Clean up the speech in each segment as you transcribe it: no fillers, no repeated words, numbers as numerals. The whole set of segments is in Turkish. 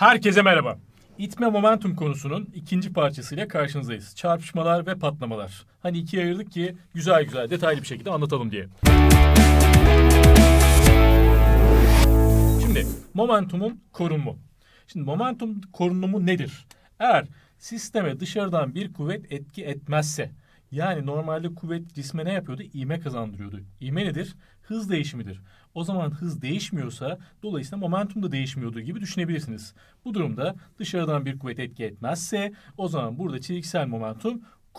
Herkese merhaba. İtme momentum konusunun ikinci parçasıyla karşınızdayız. Çarpışmalar ve patlamalar. Hani ikiye ayırdık ki güzel güzel detaylı bir şekilde anlatalım diye. Şimdi momentumun korunumu. Şimdi momentum korunumu nedir? Eğer sisteme dışarıdan bir kuvvet etki etmezse, yani normalde kuvvet cisme ne yapıyordu? İğme kazandırıyordu. İğme nedir? Hız değişimidir. O zaman hız değişmiyorsa dolayısıyla momentum da değişmiyordu gibi düşünebilirsiniz. Bu durumda dışarıdan bir kuvvet etki etmezse o zaman burada çizgisel momentum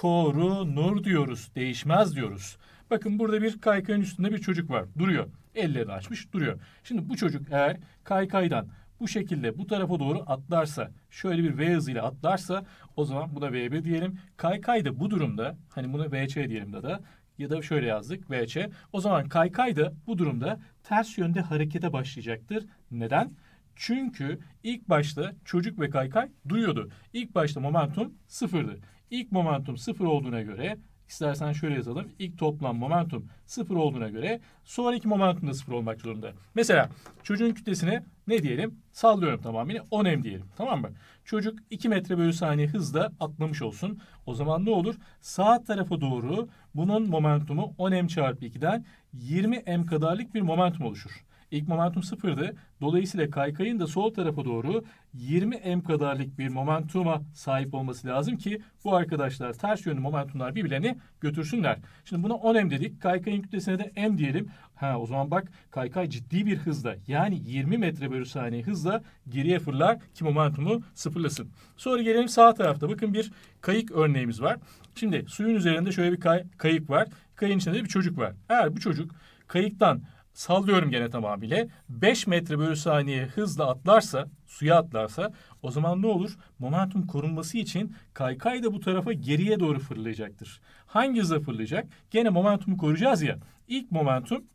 korunur diyoruz. Değişmez diyoruz. Bakın burada bir kaykayın üstünde bir çocuk var. Duruyor. Ellerini açmış duruyor. Şimdi bu çocuk eğer kaykaydan bu şekilde bu tarafa doğru atlarsa, şöyle bir V hızıyla atlarsa o zaman buna V1 diyelim. Kaykay da bu durumda, hani buna VC diyelim da ya da şöyle yazdık VC. O zaman kaykay da bu durumda ters yönde harekete başlayacaktır. Neden? Çünkü ilk başta çocuk ve kaykay duruyordu. İlk başta momentum sıfırdı. İlk momentum sıfır olduğuna göre İstersen şöyle yazalım. İlk toplam momentum sıfır olduğuna göre sonraki momentum da sıfır olmak zorunda. Mesela çocuğun kütlesine ne diyelim? Sallıyorum tamamıyla 10 m diyelim. Tamam mı? Çocuk 2 metre bölü saniye hızla atlamış olsun. O zaman ne olur? Sağ tarafa doğru bunun momentumu 10 m çarpı 2'den 20 m kadarlık bir momentum oluşur. İlk momentum sıfırdı. Dolayısıyla kaykayın da sol tarafa doğru 20 m kadarlık bir momentuma sahip olması lazım ki bu arkadaşlar ters yönlü momentumlar birbirlerini götürsünler. Şimdi buna 10 m dedik. Kaykayın kütlesine de m diyelim. O zaman bak kaykay ciddi bir hızla yani 20 metre bölü saniye hızla geriye fırlar ki momentumu sıfırlasın. Sonra gelelim sağ tarafta. Bakın bir kayık örneğimiz var. Şimdi suyun üzerinde şöyle bir kayık var. Kayığın içinde de bir çocuk var. Eğer bu çocuk kayıktan sallıyorum gene tamamıyla 5 metre bölü saniye hızla atlarsa, suya atlarsa o zaman ne olur? Momentum korunması için kaykay da bu tarafa geriye doğru fırlayacaktır. Hangi hızla fırlayacak? Gene momentumu koruyacağız ya. İlk momentum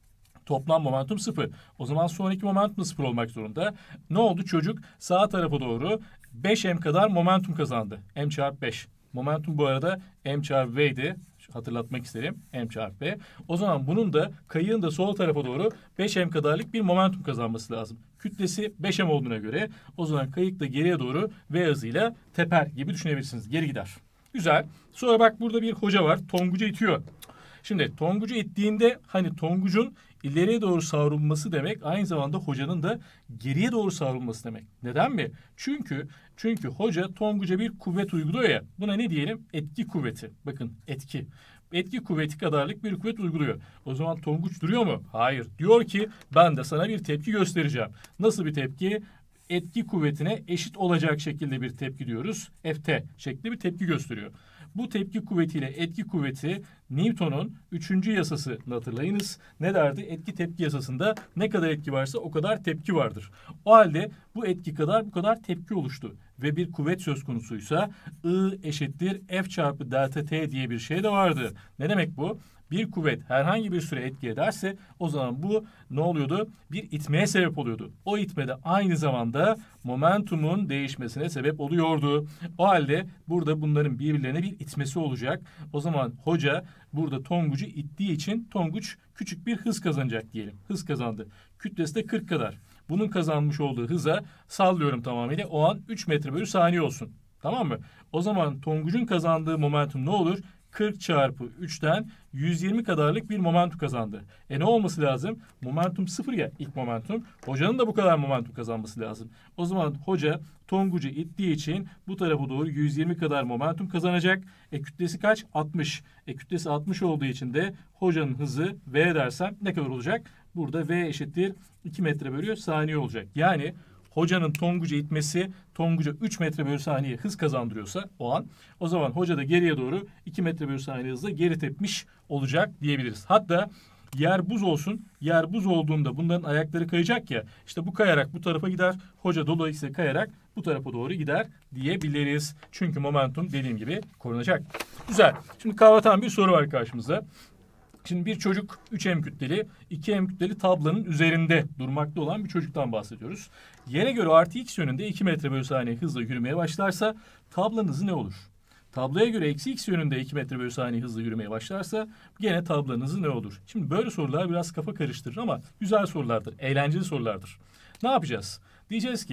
toplam momentum sıfır. O zaman sonraki momentum da sıfır olmak zorunda. Ne oldu? Çocuk sağ tarafa doğru 5 m kadar momentum kazandı. M çarpı 5. Momentum bu arada M çarpı V'ydi. Hatırlatmak isterim. M çarpı V. O zaman bunun da kayığın da sol tarafa doğru 5 m kadarlık bir momentum kazanması lazım. Kütlesi 5 m olduğuna göre o zaman kayık da geriye doğru V hızıyla teper gibi düşünebilirsiniz. Geri gider. Güzel. Sonra bak burada bir hoca var. Tongucu itiyor. Şimdi tongucu ittiğinde hani tongucun ileriye doğru savrulması demek aynı zamanda hocanın da geriye doğru savrulması demek. Neden mi? Çünkü hoca tonguca bir kuvvet uyguluyor ya. Buna ne diyelim? Etki kuvveti. Bakın etki. Etki kuvveti kadarlık bir kuvvet uyguluyor. O zaman tonguç duruyor mu? Hayır. Diyor ki ben de sana bir tepki göstereceğim. Nasıl bir tepki? Etki kuvvetine eşit olacak şekilde bir tepki diyoruz. Ft şeklinde bir tepki gösteriyor. Bu tepki kuvvetiyle etki kuvveti Newton'un 3. yasasını hatırlayınız. Ne derdi? Etki tepki yasasında ne kadar etki varsa o kadar tepki vardır. O halde bu etki kadar bu kadar tepki oluştu. Ve bir kuvvet söz konusuysa I eşittir F çarpı delta T diye bir şey de vardı. Ne demek bu? Bir kuvvet herhangi bir süre etki ederse o zaman bu ne oluyordu? Bir itmeye sebep oluyordu. O itme de aynı zamanda momentumun değişmesine sebep oluyordu. O halde burada bunların birbirlerine bir itmesi olacak. O zaman hoca burada tongucu ittiği için tonguç küçük bir hız kazanacak diyelim. Hız kazandı. Kütlesi de 40 kadar. Bunun kazanmış olduğu hıza sallıyorum tamamıyla o an 3 metre bölü saniye olsun. Tamam mı? O zaman tongucun kazandığı momentum ne olur? 40 çarpı 3'ten 120 kadarlık bir momentum kazandı. Ne olması lazım? Momentum sıfır ya ilk momentum. Hocanın da bu kadar momentum kazanması lazım. O zaman hoca tongucu ittiği için bu tarafa doğru 120 kadar momentum kazanacak. Kütlesi kaç? 60. Kütlesi 60 olduğu için de hocanın hızı V dersem ne kadar olacak? Burada V eşittir 2 metre bölü saniye olacak. Yani hocanın tongucu itmesi tonguca 3 metre bölü saniye hız kazandırıyorsa o an o zaman hoca da geriye doğru 2 metre bölü saniye hızla geri tepmiş olacak diyebiliriz. Hatta yer buz olsun. Yer buz olduğunda bunların ayakları kayacak ya. İşte bu kayarak bu tarafa gider. Hoca dolayısıyla kayarak bu tarafa doğru gider diyebiliriz. Çünkü momentum dediğim gibi korunacak. Güzel. Şimdi kavratan bir soru var karşımızda. Şimdi bir çocuk 3M kütleli, 2M kütleli tablanın üzerinde durmakta olan bir çocuktan bahsediyoruz. Yere göre artı x yönünde 2 metre bölü saniye hızla yürümeye başlarsa tablanın hızı ne olur? Tabloya göre eksi x yönünde 2 metre bölü saniye hızla yürümeye başlarsa gene tablanın hızı ne olur? Şimdi böyle sorular biraz kafa karıştırır ama güzel sorulardır, eğlenceli sorulardır. Ne yapacağız? Diyeceğiz ki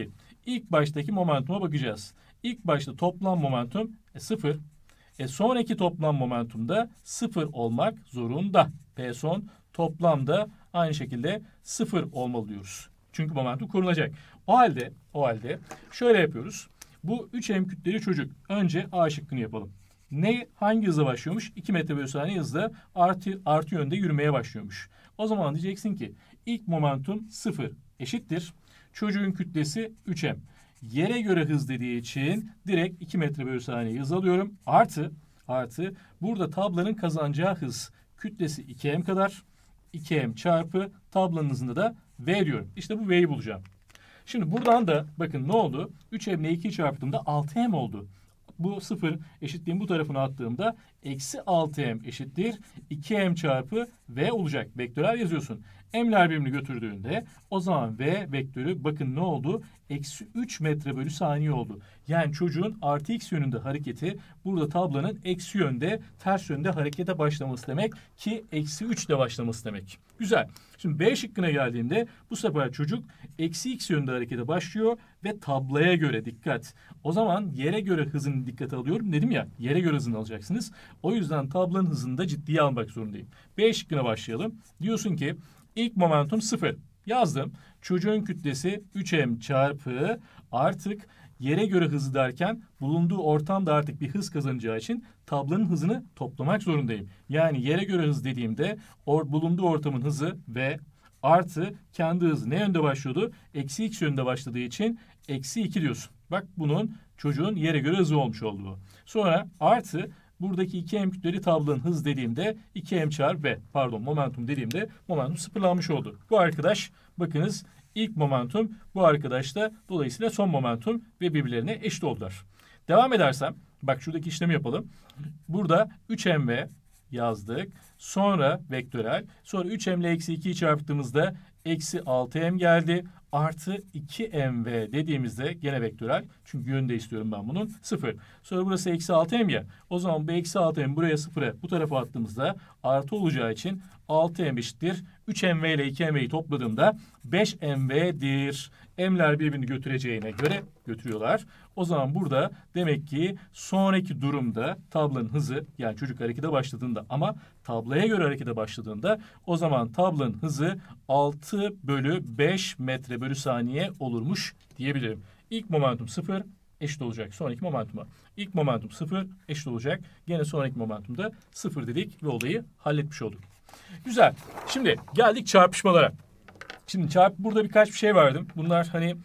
İlk baştaki momentuma bakacağız. İlk başta toplam momentum 0. Sonraki toplam momentum da 0 olmak zorunda. P son toplamda aynı şekilde 0 olmalı diyoruz. Çünkü momentum korunacak. O halde şöyle yapıyoruz. Bu 3M kütleli çocuk. Önce A şıkkını yapalım. Hangi hızla başlıyormuş? 2 metre bölü saniye hızla artı yönde yürümeye başlıyormuş. O zaman diyeceksin ki ilk momentum 0 eşittir. Çocuğun kütlesi 3M. Yere göre hız dediği için direkt 2 metre bölü saniye hız alıyorum. Artı burada tablanın kazanacağı hız kütlesi 2M kadar. 2M çarpı tablanın hızında da V diyorum. İşte bu V'yi bulacağım. Şimdi buradan da bakın ne oldu? 3M ile 2'yi çarptığımda 6M oldu. Bu 0 eşitliğin bu tarafına attığımda eksi 6M eşittir 2M çarpı V olacak. Vektörel yazıyorsun. M'ler birbirini götürdüğünde o zaman V vektörü bakın ne oldu? Eksi 3 metre bölü saniye oldu. Yani çocuğun artı x yönünde hareketi burada tablonun eksi yönde ters yönde harekete başlaması demek ki eksi 3 ile başlaması demek. Güzel. Şimdi B şıkkına geldiğimde bu sefer çocuk eksi x yönde harekete başlıyor ve tabloya göre dikkat. O zaman yere göre hızını dikkate alıyorum dedim ya, yere göre hızını alacaksınız. O yüzden tablonun hızını da ciddiye almak zorundayım. B şıkkına başlayalım. Diyorsun ki ilk momentum 0. Yazdım. Çocuğun kütlesi 3M çarpı artık yere göre hızı derken bulunduğu ortamda artık bir hız kazanacağı için tablonun hızını toplamak zorundayım. Yani yere göre hız dediğimde bulunduğu ortamın hızı ve artı kendi hızı ne yönde başlıyordu? Eksi x yönde başladığı için eksi 2 diyorsun. Bak bunun çocuğun yere göre hızı olmuş olduğu. Sonra artı buradaki 2M kütleli tablonun hız dediğimde 2M çarpı V, momentum dediğimde momentum sıfırlanmış oldu. Bu arkadaş bakınız ilk momentum, bu arkadaş da dolayısıyla son momentum ve birbirlerine eşit oldular. Devam edersem bak şuradaki işlemi yapalım. Burada 3mv yazdık. Sonra vektörel. Sonra 3m ile eksi 2'yi çarptığımızda eksi 6m geldi. Artı 2mv dediğimizde gene vektörel. Çünkü yönde istiyorum ben bunun. 0. Sonra burası eksi 6m ya. O zaman bu eksi 6m buraya 0'a bu tarafa attığımızda artı olacağı için 6m eşittir. 3mv ile 2mv'yi topladığımda 5mv'dir. M'ler birbirini götüreceğine göre götürüyorlar. O zaman burada demek ki sonraki durumda tablonun hızı, yani çocuk harekete başladığında ama tabloya göre harekete başladığında o zaman tablonun hızı 6 bölü 5 metre bölü saniye olurmuş diyebilirim. İlk momentum 0 eşit olacak sonraki momentuma. İlk momentum 0 eşit olacak. Gene sonraki momentumda 0 dedik ve olayı halletmiş olduk. Güzel. Şimdi geldik çarpışmalara. Şimdi burada birkaç bir şey vardı. Bunlar hani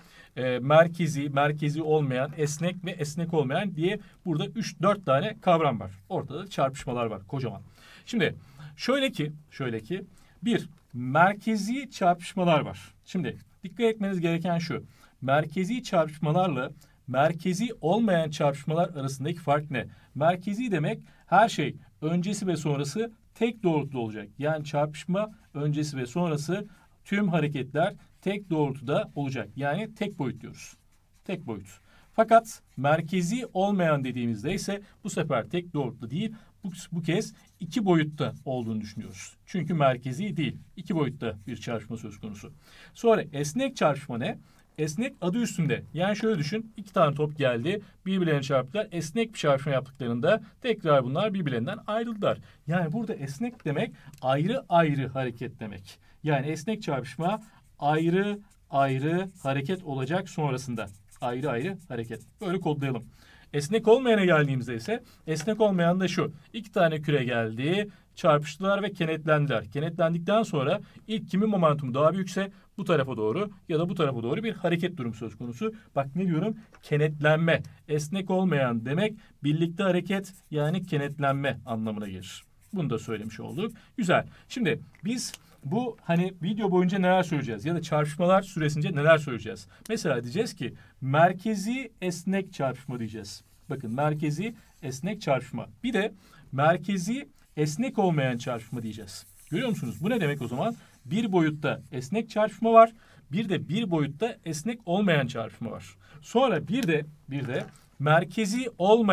merkezi olmayan, esnek ve esnek olmayan diye burada 3-4 tane kavram var. Ortada çarpışmalar var kocaman. Şimdi şöyle ki bir merkezi çarpışmalar var. Şimdi dikkat etmeniz gereken şu. Merkezi çarpışmalarla merkezi olmayan çarpışmalar arasındaki fark ne? Merkezi demek her şey öncesi ve sonrası tek doğrultuda olacak. Yani çarpışma öncesi ve sonrası tüm hareketler tek doğrultuda olacak. Yani tek boyut diyoruz. Tek boyut. Fakat merkezi olmayan dediğimizde ise bu sefer tek doğrultuda değil, bu kez iki boyutta olduğunu düşünüyoruz. Çünkü merkezi değil, iki boyutta bir çarpışma söz konusu. Sonra esnek çarpışma ne? Esnek adı üstünde. Yani şöyle düşün, iki tane top geldi, birbirlerine çarptılar. Esnek bir çarpışma yaptıklarında tekrar bunlar birbirlerinden ayrıldılar. Yani burada esnek demek ayrı ayrı hareket demek. Yani esnek çarpışma ayrı ayrı hareket olacak sonrasında. Ayrı ayrı hareket. Böyle kodlayalım. Esnek olmayana geldiğimizde ise esnek olmayan da şu. İki tane küre geldi, çarpıştılar ve kenetlendiler. Kenetlendikten sonra ilk kimin momentumu daha büyükse bu tarafa doğru ya da bu tarafa doğru bir hareket durumu söz konusu. Bak ne diyorum? Kenetlenme. Esnek olmayan demek birlikte hareket yani kenetlenme anlamına gelir. Bunu da söylemiş olduk. Güzel. Şimdi biz bu hani video boyunca neler söyleyeceğiz ya da çarpışmalar süresince neler söyleyeceğiz? Mesela diyeceğiz ki merkezi esnek çarpışma diyeceğiz. Bakın merkezi esnek çarpışma. Bir de merkezi esnek olmayan çarpışma diyeceğiz. Görüyor musunuz? Bu ne demek o zaman? Bir boyutta esnek çarpışma var. Bir de bir boyutta esnek olmayan çarpışma var. Sonra bir de merkezi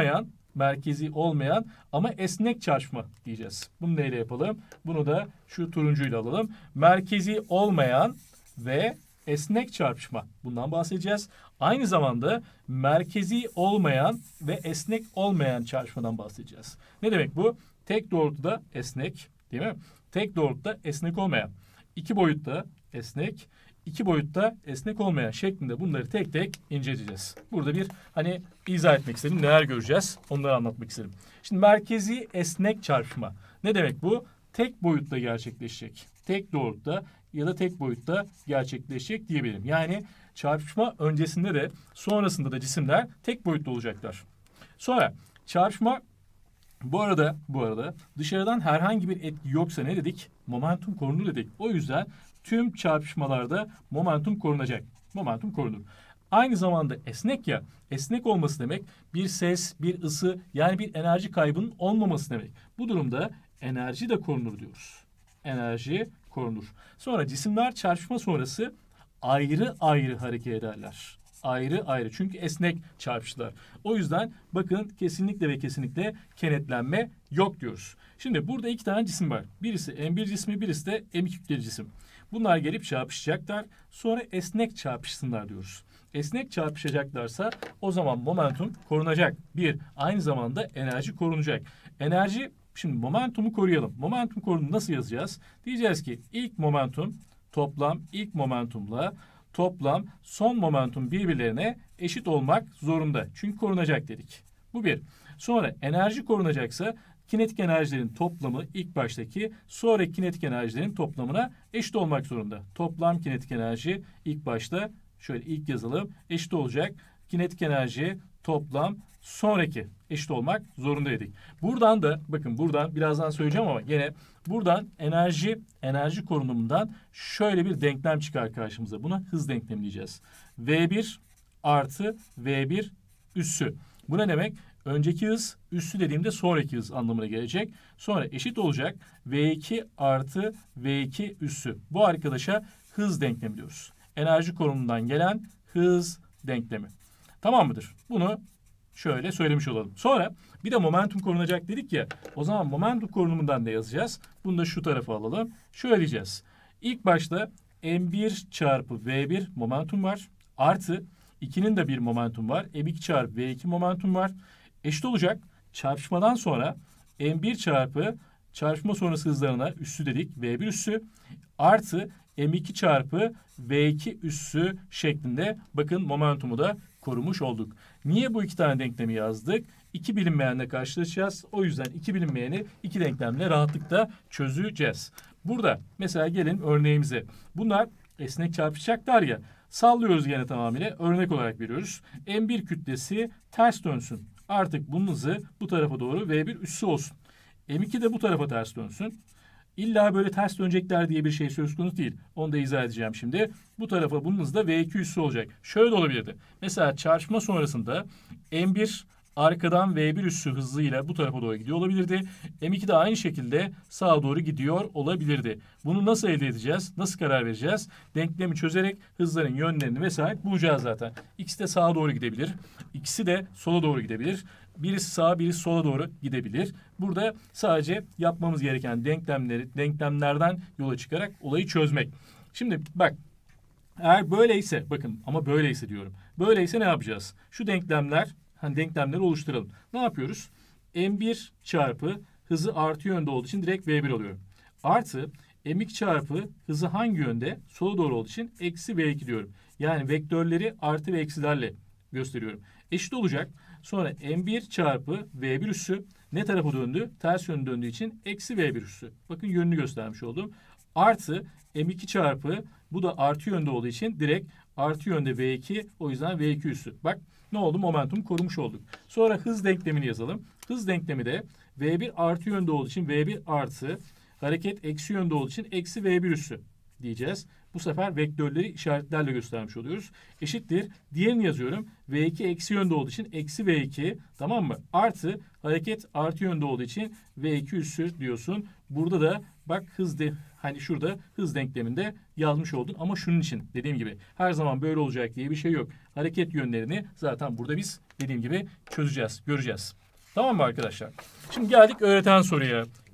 olmayan ama esnek çarpışma diyeceğiz. Bunu neyle yapalım? Bunu da şu turuncuyla alalım. Merkezi olmayan ve esnek çarpışma. Bundan bahsedeceğiz. Aynı zamanda merkezi olmayan ve esnek olmayan çarpışmadan bahsedeceğiz. Ne demek bu? Tek doğrultuda esnek, değil mi? Tek doğrultuda esnek olmayan. İki boyutta esnek, iki boyutta esnek olmayan şeklinde bunları tek tek inceleyeceğiz. Burada bir hani izah etmek istedim. Neler göreceğiz? Onları anlatmak istedim. Şimdi merkezi esnek çarpışma. Ne demek bu? Tek boyutta gerçekleşecek. Tek doğrultuda ya da tek boyutta gerçekleşecek diyebilirim. Yani çarpışma öncesinde de sonrasında da cisimler tek boyutta olacaklar. Sonra çarpışma bu arada dışarıdan herhangi bir etki yoksa ne dedik? Momentum korunur dedik. O yüzden tüm çarpışmalarda momentum korunacak. Momentum korunur. Aynı zamanda esnek ya, esnek olması demek bir ses, bir ısı yani bir enerji kaybının olmaması demek. Bu durumda enerji de korunur diyoruz. Enerji korunur. Sonra cisimler çarpışma sonrası ayrı ayrı hareket ederler. Ayrı ayrı. Çünkü esnek çarpıştılar. O yüzden bakın kesinlikle ve kesinlikle kenetlenme yok diyoruz. Şimdi burada iki tane cisim var. Birisi M1 cismi, birisi de M2 kütleli cisim. Bunlar gelip çarpışacaklar. Sonra esnek çarpışsınlar diyoruz. Esnek çarpışacaklarsa o zaman momentum korunacak. Aynı zamanda enerji korunacak. Şimdi momentumu koruyalım. Momentum korunduğunu nasıl yazacağız? Diyeceğiz ki ilk momentum toplam ilk momentumla toplam son momentum birbirlerine eşit olmak zorunda. Çünkü korunacak dedik. Bu bir. Sonra enerji korunacaksa kinetik enerjilerin toplamı ilk baştaki sonraki kinetik enerjilerin toplamına eşit olmak zorunda. Toplam kinetik enerji ilk başta şöyle ilk yazalım eşit olacak. Kinetik enerji toplam sonraki eşit olmak zorunda dedik. Buradan da bakın buradan birazdan söyleyeceğim ama gene buradan enerji korunumundan şöyle bir denklem çıkar karşımıza. Buna hız denklemi diyeceğiz. V1 artı V1 üssü. Bu ne demek? Önceki hız üssü dediğimde sonraki hız anlamına gelecek. Sonra eşit olacak V2 artı V2 üssü. Bu arkadaşa hız denklemi diyoruz. Enerji korunumundan gelen hız denklemi. Tamam mıdır? Bunu şöyle söylemiş olalım. Sonra bir de momentum korunacak dedik ya. O zaman momentum korunumundan da yazacağız. Bunu da şu tarafa alalım. Şöyle diyeceğiz. İlk başta M1 çarpı V1 momentum var. Artı 2'nin de bir momentum var. M2 çarpı V2 momentum var. Eşit olacak. Çarpışmadan sonra M1 çarpı çarpışma sonrası hızlarına üssü dedik. V1 üssü artı M2 çarpı V2 üssü şeklinde bakın momentumu da korumuş olduk. Niye bu iki tane denklemi yazdık? İki bilinmeyenle karşılaşacağız. O yüzden iki bilinmeyeni iki denklemle rahatlıkla çözeceğiz. Burada mesela gelin örneğimize. Bunlar esnek çarpışacaklar ya. Sallıyoruz gene tamamıyla. Örnek olarak veriyoruz. M1 kütlesi ters dönsün. Artık bunun hızı bu tarafa doğru V1 üssü olsun. M2 de bu tarafa ters dönsün. İlla böyle ters dönecekler diye bir şey söz konusu değil. Onu da izah edeceğim şimdi. Bu tarafa bunun hızı da V2 üssü olacak. Şöyle de olabilirdi. Mesela çarpışma sonrasında M1 arkadan V1 üssü hızıyla bu tarafa doğru gidiyor olabilirdi. M2 de aynı şekilde sağa doğru gidiyor olabilirdi. Bunu nasıl elde edeceğiz? Nasıl karar vereceğiz? Denklemi çözerek hızların yönlerini vesaire bulacağız zaten. İkisi de sağa doğru gidebilir. İkisi de sola doğru gidebilir. Birisi sağa, birisi sola doğru gidebilir. Burada sadece yapmamız gereken denklemlerden yola çıkarak olayı çözmek. Şimdi bak, eğer böyleyse, bakın ama böyleyse diyorum. Böyleyse ne yapacağız? Şu denklemleri oluşturalım. Ne yapıyoruz? M1 çarpı hızı artı yönde olduğu için direkt V1 alıyorum. Artı M2 çarpı hızı hangi yönde? Sola doğru olduğu için eksi V2 diyorum. Yani vektörleri artı ve eksilerle gösteriyorum. Eşit olacak. Sonra M1 çarpı V1 üssü ne tarafa döndü? Ters yönde döndüğü için eksi V1 üssü. Bakın yönünü göstermiş oldum. Artı M2 çarpı bu da artı yönde olduğu için direkt artı yönde V2, o yüzden V2 üssü. Bak ne oldu? Momentum korumuş olduk. Sonra hız denklemini yazalım. Hız denklemi de V1 artı yönde olduğu için V1 artı hareket eksi yönde olduğu için eksi V1 üssü diyeceğiz. Bu sefer vektörleri işaretlerle göstermiş oluyoruz. Eşittir. Diğerini yazıyorum. V2 eksi yönde olduğu için eksi V2, tamam mı? Artı hareket artı yönde olduğu için V2 üssü diyorsun. Burada da bak hani şurada hız denkleminde yazmış oldun. Ama şunun için dediğim gibi her zaman böyle olacak diye bir şey yok. Hareket yönlerini zaten burada biz dediğim gibi çözeceğiz, göreceğiz. Tamam mı arkadaşlar? Şimdi geldik öğreten soruya.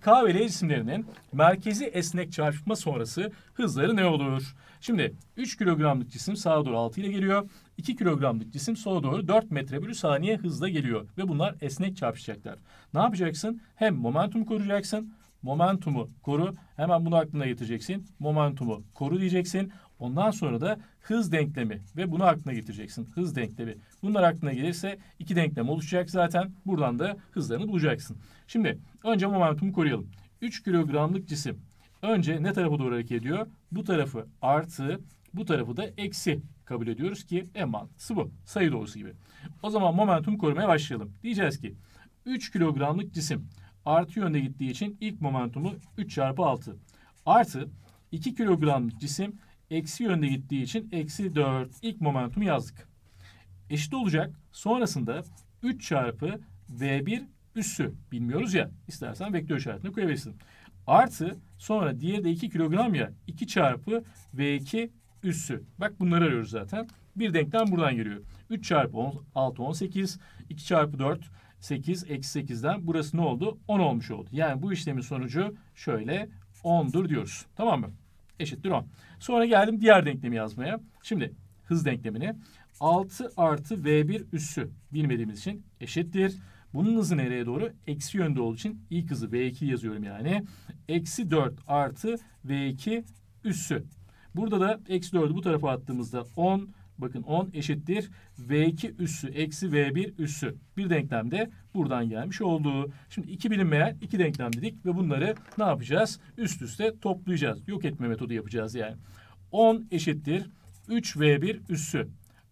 K ve L cisimlerinin merkezi esnek çarpışma sonrası hızları ne olur? Şimdi 3 kilogramlık cisim sağa doğru 6 ile geliyor. 2 kilogramlık cisim sola doğru 4 metre bölü saniye hızla geliyor. Ve bunlar esnek çarpışacaklar. Ne yapacaksın? Hem momentumu koruyacaksın. Momentumu koru. Hemen bunu aklına getireceksin. Momentumu koru diyeceksin. Ondan sonra da hız denklemi ve bunu aklına getireceksin. Hız denklemi. Bunlar aklına gelirse iki denklem oluşacak zaten. Buradan da hızlarını bulacaksın. Şimdi önce momentumu koruyalım. 3 kilogramlık cisim önce ne tarafa doğru hareket ediyor? Bu tarafı artı, bu tarafı da eksi kabul ediyoruz ki en mantıklısı bu. Sayı doğrusu gibi. O zaman momentumu korumaya başlayalım. Diyeceğiz ki 3 kilogramlık cisim artı yönde gittiği için ilk momentumu 3 çarpı 6. Artı 2 kilogramlık cisim eksi yönde gittiği için eksi 4. İlk momentumu yazdık. Eşit olacak. Sonrasında 3 çarpı V1 üssü. Bilmiyoruz ya. İstersen vektör işaretini koyabilirsin. Artı sonra diğeri de 2 kilogram ya. 2 çarpı V2 üssü. Bak bunları arıyoruz zaten. Bir denklem buradan geliyor. 3 çarpı 6 18. 2 çarpı 4 8. Eksi 8'den burası ne oldu? 10 olmuş oldu. Yani bu işlemin sonucu şöyle 10'dur diyoruz. Tamam mı? Eşittir 10. Sonra geldim diğer denklemi yazmaya. Şimdi hız denklemini 6 artı V1 üssü bilmediğimiz için eşittir. Bunun hızı nereye doğru? Eksi yönde olduğu için ilk hızı V2 yazıyorum yani. Eksi 4 artı V2 üssü. Burada da eksi 4'ü bu tarafa attığımızda 10. Bakın 10 eşittir V2 üssü eksi V1 üssü. Bir denklem de buradan gelmiş oldu. Şimdi iki bilinmeyen iki denklem dedik ve bunları ne yapacağız? Üst üste toplayacağız. Yok etme metodu yapacağız yani. 10 eşittir 3V1 üssü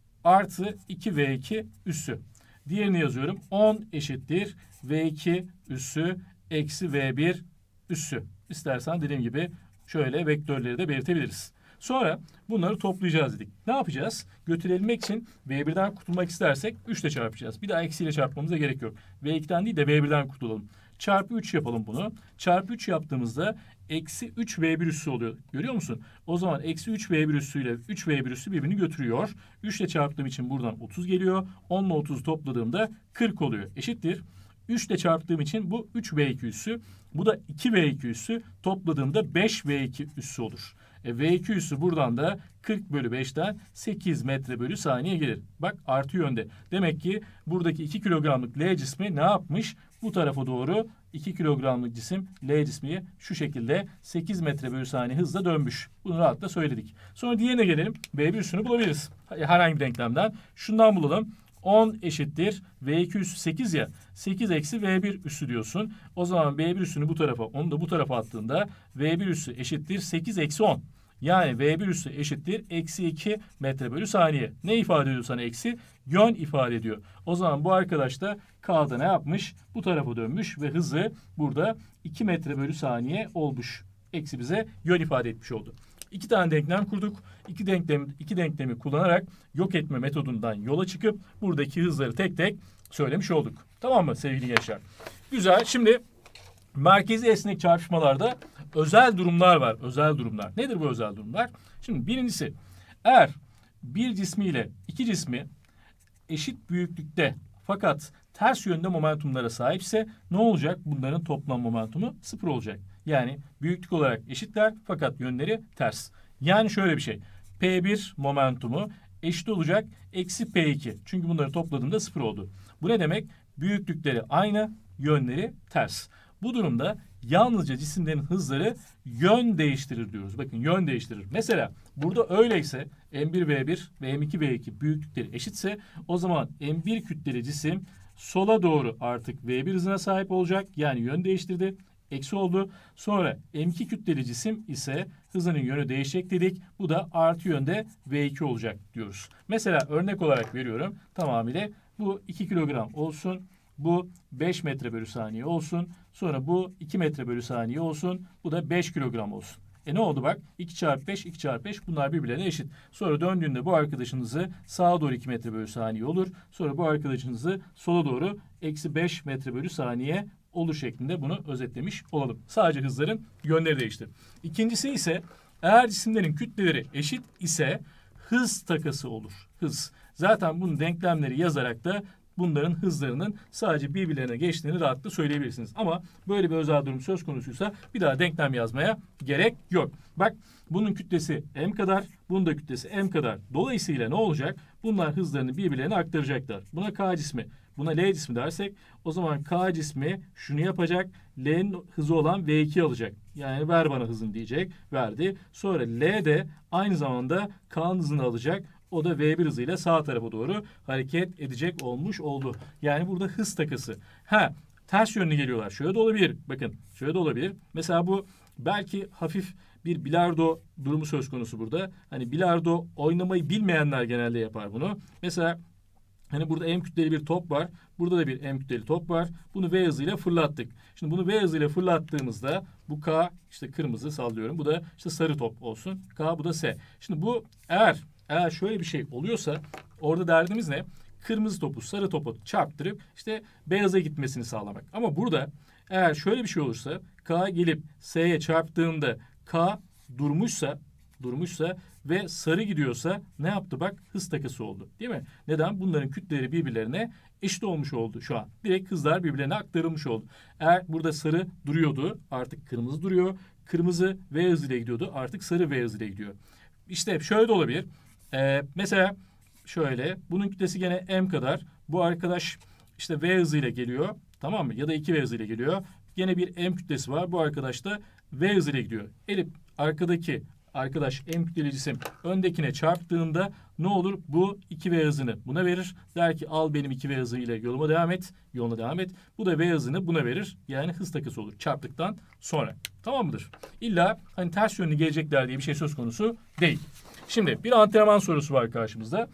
artı 2V2 üssü. Diğerini yazıyorum. 10 eşittir V2 üssü eksi V1 üssü. İstersen dediğim gibi şöyle vektörleri de belirtebiliriz. Sonra bunları toplayacağız dedik. Ne yapacağız? Götürebilmek için V1'den kurtulmak istersek 3 ile çarpacağız. Bir daha eksiyle çarpmamıza gerek yok. V2'den değil de V1'den kurtulalım. Çarpı 3 yapalım bunu. Çarpı 3 yaptığımızda eksi 3 V1 üssü oluyor. Görüyor musun? O zaman eksi 3 V1 üssü ile 3 V1 üssü birbirini götürüyor. 3 ile çarptığım için buradan 30 geliyor. 10 ile 30 topladığımda 40 oluyor. Eşittir. 3 ile çarptığım için bu 3V2 üssü. Bu da 2V2 üssü. Topladığımda 5V2 üssü olur. V2 üssü buradan da 40 bölü 5'ten 8 metre bölü saniye gelir. Bak artı yönde. Demek ki buradaki 2 kilogramlık L cismi ne yapmış? Bu tarafa doğru 2 kilogramlık cisim L cismi şu şekilde 8 metre bölü saniye hızla dönmüş. Bunu rahatla söyledik. Sonra diğerine gelelim. V1 üssünü bulabiliriz. Herhangi bir denklemden. Şundan bulalım. 10 eşittir V2 üssü 8 ya. 8 eksi V1 üssü diyorsun. O zaman V1 üssünü bu tarafa, onu da bu tarafa attığında V1 üssü eşittir 8 eksi 10. Yani V1 üssü eşittir eksi 2 metre bölü saniye. Ne ifade ediyor sana eksi? Yön ifade ediyor. O zaman bu arkadaş da K'da ne yapmış? Bu tarafa dönmüş ve hızı burada 2 metre bölü saniye olmuş. Eksi bize yön ifade etmiş oldu. İki tane denklem kurduk. İki denklemi kullanarak yok etme metodundan yola çıkıp buradaki hızları tek tek söylemiş olduk. Tamam mı sevgili gençler? Güzel. Şimdi merkezi esnek çarpışmalarda özel durumlar var. Özel durumlar. Nedir bu özel durumlar? Şimdi birincisi, eğer bir cismi ile iki cismi eşit büyüklükte fakat ters yönde momentumlara sahipse ne olacak? Bunların toplam momentumu 0 olacak. Yani büyüklük olarak eşitler fakat yönleri ters. Yani şöyle bir şey. P1 momentumu eşit olacak eksi P2. Çünkü bunları topladığımda 0 oldu. Bu ne demek? Büyüklükleri aynı, yönleri ters. Bu durumda yalnızca cisimlerin hızları yön değiştirir diyoruz. Bakın yön değiştirir. Mesela burada öyleyse M1V1 ve M2V2 büyüklükleri eşitse o zaman M1 kütleli cisim sola doğru artık V1 hızına sahip olacak. Yani yön değiştirdi. Eksi oldu. Sonra M2 kütleli cisim ise hızının yönü değişecek dedik. Bu da artı yönde V2 olacak diyoruz. Mesela örnek olarak veriyorum. Tamamıyla bu 2 kilogram olsun. Bu 5 metre bölü saniye olsun. Sonra bu 2 metre bölü saniye olsun. Bu da 5 kilogram olsun. Ne oldu bak? 2 çarpı 5, 2 çarpı 5 bunlar birbirlerine eşit. Sonra döndüğünde bu arkadaşınızı sağa doğru 2 metre bölü saniye olur. Sonra bu arkadaşınızı sola doğru eksi 5 metre bölü saniye olur şeklinde bunu özetlemiş olalım. Sadece hızların yönleri değişti. İkincisi ise eğer cisimlerin kütleleri eşit ise hız takası olur. Hız. Zaten bunun denklemleri yazarak da bunların hızlarının sadece birbirlerine geçtiğini rahatlıkla söyleyebilirsiniz. Ama böyle bir özel durum söz konusuysa bir daha denklem yazmaya gerek yok. Bak, bunun kütlesi m kadar, bunun da kütlesi m kadar. Dolayısıyla ne olacak? Bunlar hızlarını birbirlerine aktaracaklar. Buna k cismi, buna L cismi dersek o zaman K cismi şunu yapacak. L'nin hızı olan V2 alacak. Yani ver bana hızını diyecek. Verdi. Sonra L de aynı zamanda K'nın hızını alacak. O da V1 hızıyla sağ tarafa doğru hareket edecek olmuş oldu. Yani burada hız takısı. Ters yönlü geliyorlar. Şöyle de olabilir. Bakın şöyle de olabilir. Mesela bu belki hafif bir bilardo durumu söz konusu burada. Hani bilardo oynamayı bilmeyenler genelde yapar bunu. Mesela hani burada m kütleli bir top var. Burada da bir m kütleli top var. Bunu v hızıyla fırlattık. Şimdi bunu v hızıyla fırlattığımızda bu k işte kırmızı sallıyorum. Bu da işte sarı top olsun. K, bu da s. Şimdi bu eğer şöyle bir şey oluyorsa orada derdimiz ne? Kırmızı topu sarı topu çarptırıp işte beyaza gitmesini sağlamak. Ama burada eğer şöyle bir şey olursa k gelip s'ye çarptığında k durmuşsa ve sarı gidiyorsa ne yaptı bak? Hız takısı oldu. Değil mi? Neden? Bunların kütleleri birbirlerine eşit olmuş oldu şu an. Direkt hızlar birbirlerine aktarılmış oldu. Eğer burada sarı duruyordu, artık kırmızı duruyor. Kırmızı V hızıyla gidiyordu, artık sarı V hızıyla gidiyor. İşte şöyle de olabilir. Mesela şöyle, bunun kütlesi gene m kadar. Bu arkadaş işte V hızıyla geliyor. Tamam mı? Ya da 2V hızıyla geliyor. Gene bir m kütlesi var. Bu arkadaş da V hızıyla gidiyor. Arkadaki arkadaş m kütleli cisim öndekine çarptığında ne olur? Bu 2V hızını buna verir. Der ki al benim 2V hızıyla yoluna devam et. Bu da V hızını buna verir. Yani hız takısı olur çarptıktan sonra. Tamam mıdır? İlla hani ters yönlü gelecekler diye bir şey söz konusu değil. Şimdi bir antrenman sorusu var karşımızda.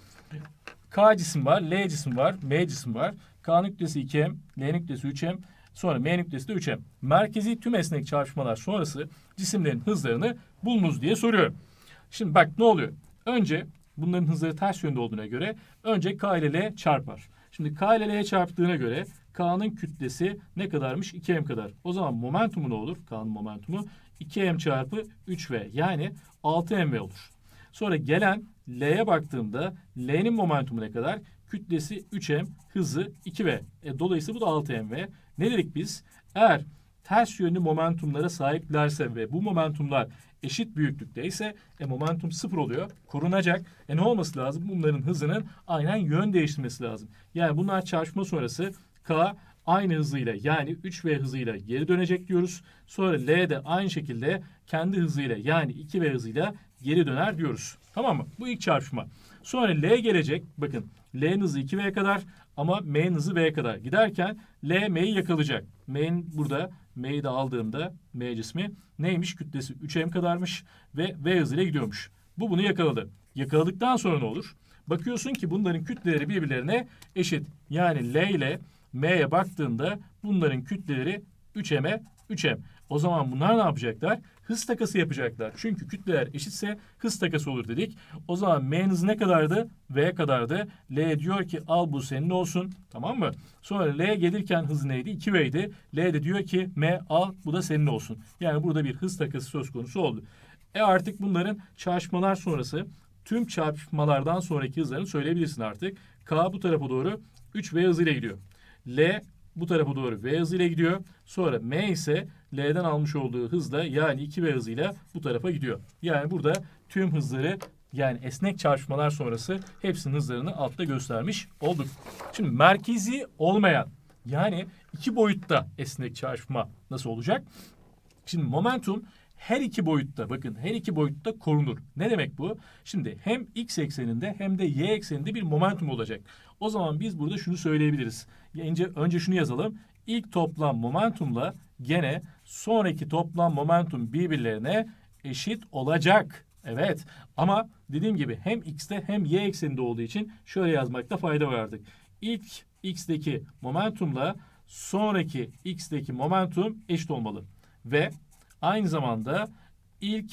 K cisim var, L cisim var, M cisim var. K'nın kütlesi 2M, L'nin kütlesi 3M. Sonra M kütlesi de 3M. Merkezi tüm esnek çarpışmalar sonrası cisimlerin hızlarını bulunuz diye soruyor. Şimdi bak ne oluyor? Önce bunların hızları ters yönde olduğuna göre önce K ile L çarpar. Şimdi K ile L'ye çarptığına göre K'nın kütlesi ne kadarmış? 2M kadar. O zaman momentumu ne olur? K'nın momentumu 2M çarpı 3V yani 6MV olur. Sonra gelen L'ye baktığımda L'nin momentumu ne kadar? Kütlesi 3M, hızı 2V. Dolayısıyla bu da 6MV. Ne dedik biz? Eğer ters yönlü momentumlara sahiplerse ve bu momentumlar eşit büyüklükteyse momentum 0 oluyor. Korunacak. Ne olması lazım? Bunların hızının aynen yön değiştirmesi lazım. Yani bunlar çarpışma sonrası K aynı hızıyla yani 3V hızıyla geri dönecek diyoruz. Sonra L de aynı şekilde kendi hızıyla yani 2V hızıyla geri döner diyoruz. Tamam mı? Bu ilk çarpışma. Sonra L gelecek. Bakın L'nin hızı 2V kadar ama M'nin hızı V kadar. Giderken L M'yi yakalayacak. M'nin burada M'yi de aldığımda M cismi neymiş? Kütlesi 3M kadarmış ve V hızıyla gidiyormuş. Bu bunu yakaladı. Yakaladıktan sonra ne olur? Bakıyorsun ki bunların kütleleri birbirlerine eşit. Yani L ile M'ye baktığında bunların kütleleri 3M'e 3M. O zaman bunlar ne yapacaklar? Hız takası yapacaklar. Çünkü kütleler eşitse hız takası olur dedik. O zaman M'nin hızı ne kadardı? V kadardı. L diyor ki al bu senin olsun. Tamam mı? Sonra L gelirken hızı neydi? 2V'ydi. L de diyor ki M al bu da senin olsun. Yani burada bir hız takası söz konusu oldu. Artık bunların çarpışmalar sonrası tüm çarpışmalardan sonraki hızlarını söyleyebilirsin artık. K bu tarafa doğru 3V hızıyla gidiyor. L bu tarafa doğru V hızıyla gidiyor. Sonra M ise L'den almış olduğu hızla yani 2V hızıyla bu tarafa gidiyor. Yani burada tüm hızları yani esnek çarpışmalar sonrası hepsinin hızlarını altta göstermiş olduk. Şimdi merkezi olmayan yani iki boyutta esnek çarpışma nasıl olacak? Şimdi momentum her iki boyutta bakın her iki boyutta korunur. Ne demek bu? Şimdi hem x ekseninde hem de y ekseninde bir momentum olacak. O zaman biz burada şunu söyleyebiliriz. Önce şunu yazalım. İlk toplam momentumla gene sonraki toplam momentum birbirlerine eşit olacak. Evet ama dediğim gibi hem x'te hem y ekseninde olduğu için şöyle yazmakta fayda var artık. İlk x'teki momentumla sonraki x'teki momentum eşit olmalı. Ve aynı zamanda ilk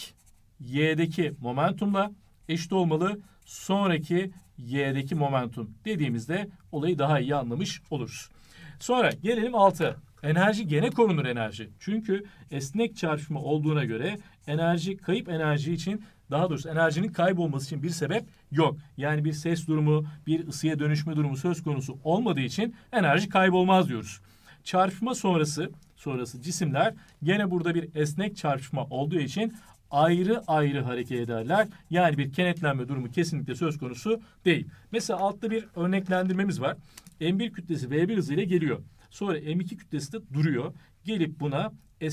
y'deki momentumla eşit olmalı. Sonraki y'deki momentum dediğimizde olayı daha iyi anlamış oluruz. Sonra gelelim 6. Enerji gene korunur enerji. Çünkü esnek çarpışma olduğuna göre enerji kayıp enerji için daha doğrusu enerjinin kaybolması için bir sebep yok. Yani bir ses durumu, bir ısıya dönüşme durumu söz konusu olmadığı için enerji kaybolmaz diyoruz. Çarpışma sonrası cisimler gene burada bir esnek çarpışma olduğu için ayrı ayrı hareket ederler. Yani bir kenetlenme durumu kesinlikle söz konusu değil. Mesela altta bir örneklendirmemiz var. M1 kütlesi V1 hızıyla geliyor. Sonra M2 kütlesi de duruyor. Gelip buna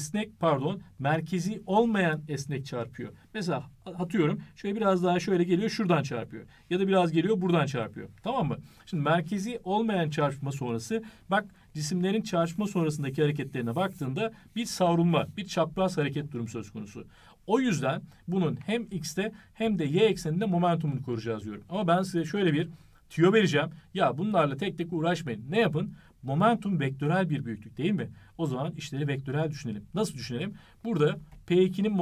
merkezi olmayan esnek çarpıyor. Mesela atıyorum şöyle biraz daha şöyle geliyor şuradan çarpıyor. Ya da biraz geliyor buradan çarpıyor. Tamam mı? Şimdi merkezi olmayan çarpma sonrası bak cisimlerin çarpma sonrasındaki hareketlerine baktığında bir savrulma, bir çapraz hareket durumu söz konusu. O yüzden bunun hem x'te hem de y ekseninde momentumunu koruyacağız diyorum. Ama ben size şöyle bir tüyo vereceğim. Ya bunlarla tek tek uğraşmayın. Ne yapın? Momentum vektörel bir büyüklük değil mi? O zaman işleri vektörel düşünelim. Nasıl düşünelim? Burada P2'nin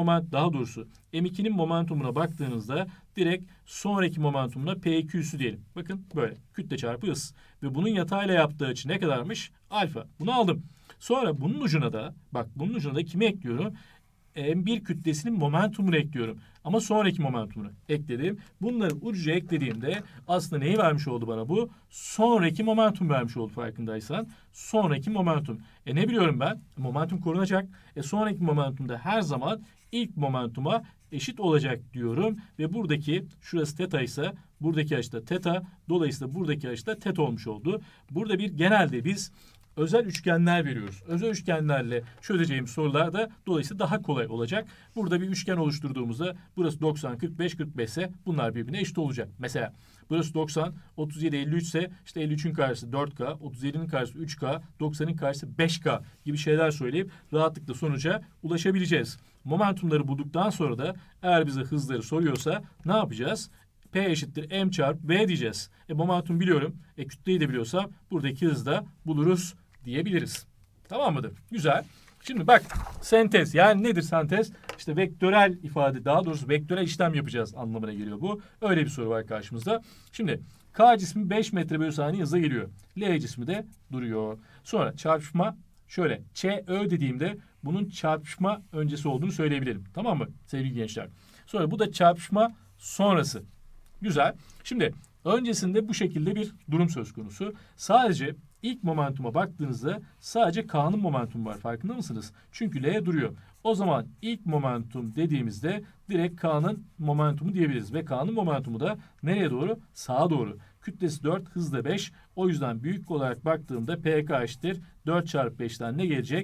M2'nin momentumuna baktığınızda direkt sonraki momentumuna P2 üssü diyelim. Bakın böyle kütle çarpı hız. Ve bunun yatayla yaptığı açı ne kadarmış? Alfa. Bunu aldım. Sonra bunun ucuna da kimi ekliyorum? M1 kütlesinin momentumunu ekliyorum. Ama sonraki momentumunu ekledim. Bunları ucuca eklediğimde aslında neyi vermiş oldu bana bu? Sonraki momentum vermiş oldu farkındaysan. Sonraki momentum. Ne biliyorum ben? Momentum korunacak. Sonraki momentumda her zaman ilk momentuma eşit olacak diyorum. Ve buradaki şurası teta ise buradaki açı da teta. Dolayısıyla buradaki açı da teta olmuş oldu. Burada genelde biz özel üçgenler veriyoruz. Özel üçgenlerle çözeceğimiz sorular da dolayısıyla daha kolay olacak. Burada bir üçgen oluşturduğumuzda burası 90, 45, 45 ise bunlar birbirine eşit olacak. Mesela burası 90, 37, 53 ise işte 53'ün karşısı 4K, 37'nin karşısı 3K, 90'ın karşısı 5K gibi şeyler söyleyip rahatlıkla sonuca ulaşabileceğiz. Momentumları bulduktan sonra da eğer bize hızları soruyorsa ne yapacağız? P eşittir M çarpı V diyeceğiz. Momentum biliyorum. Kütleyi de biliyorsam buradaki hızda buluruz diyebiliriz. Tamam mıdır? Güzel. Şimdi bak sentez. Yani nedir sentez? İşte vektörel ifade, daha doğrusu vektörel işlem yapacağız anlamına geliyor bu. Öyle bir soru var karşımızda. Şimdi K cismi 5 metre bölü saniye hızla geliyor. L cismi de duruyor. Sonra çarpışma şöyle. ÇÖ dediğimde bunun çarpışma öncesi olduğunu söyleyebilirim. Tamam mı sevgili gençler? Sonra bu da çarpışma sonrası. Güzel. Şimdi öncesinde bu şekilde bir durum söz konusu. Sadece ilk momentuma baktığınızda sadece K'nın momentumu var. Farkında mısınız? Çünkü L duruyor. O zaman ilk momentum dediğimizde direkt K'nın momentumu diyebiliriz. Ve K'nın momentumu da nereye doğru? Sağa doğru. Kütlesi 4, hızı da 5. O yüzden büyük olarak baktığımda PK eşittir 4 çarpı 5'ten ne gelecek?